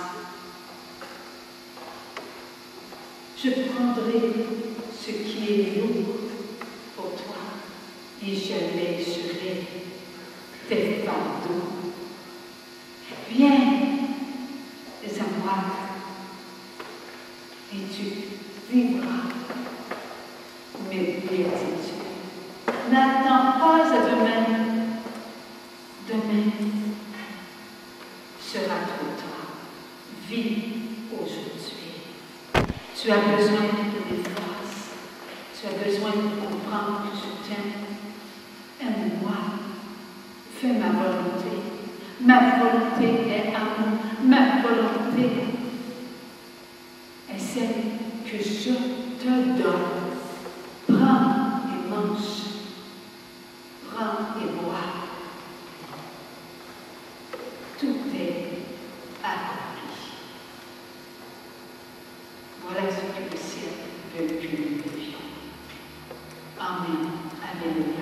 Je prendrai ce qui est lourd pour toi et je légerai tes fardeaux. Viens à moi et tu vivras mes béatitudes. N'attends pas à demain. Demain sera trop tard. Vis aujourd'hui. Tu as besoin de mes forces. Tu as besoin de comprendre que je t'aime. Aime-moi. Fais ma volonté. Ma volonté est amour. Ma volonté est celle que je te donne. Prends et mange. Prends et bois. Tout est accompli. Voilà ce que le ciel veut que nous vivions. Amen. Alléluia.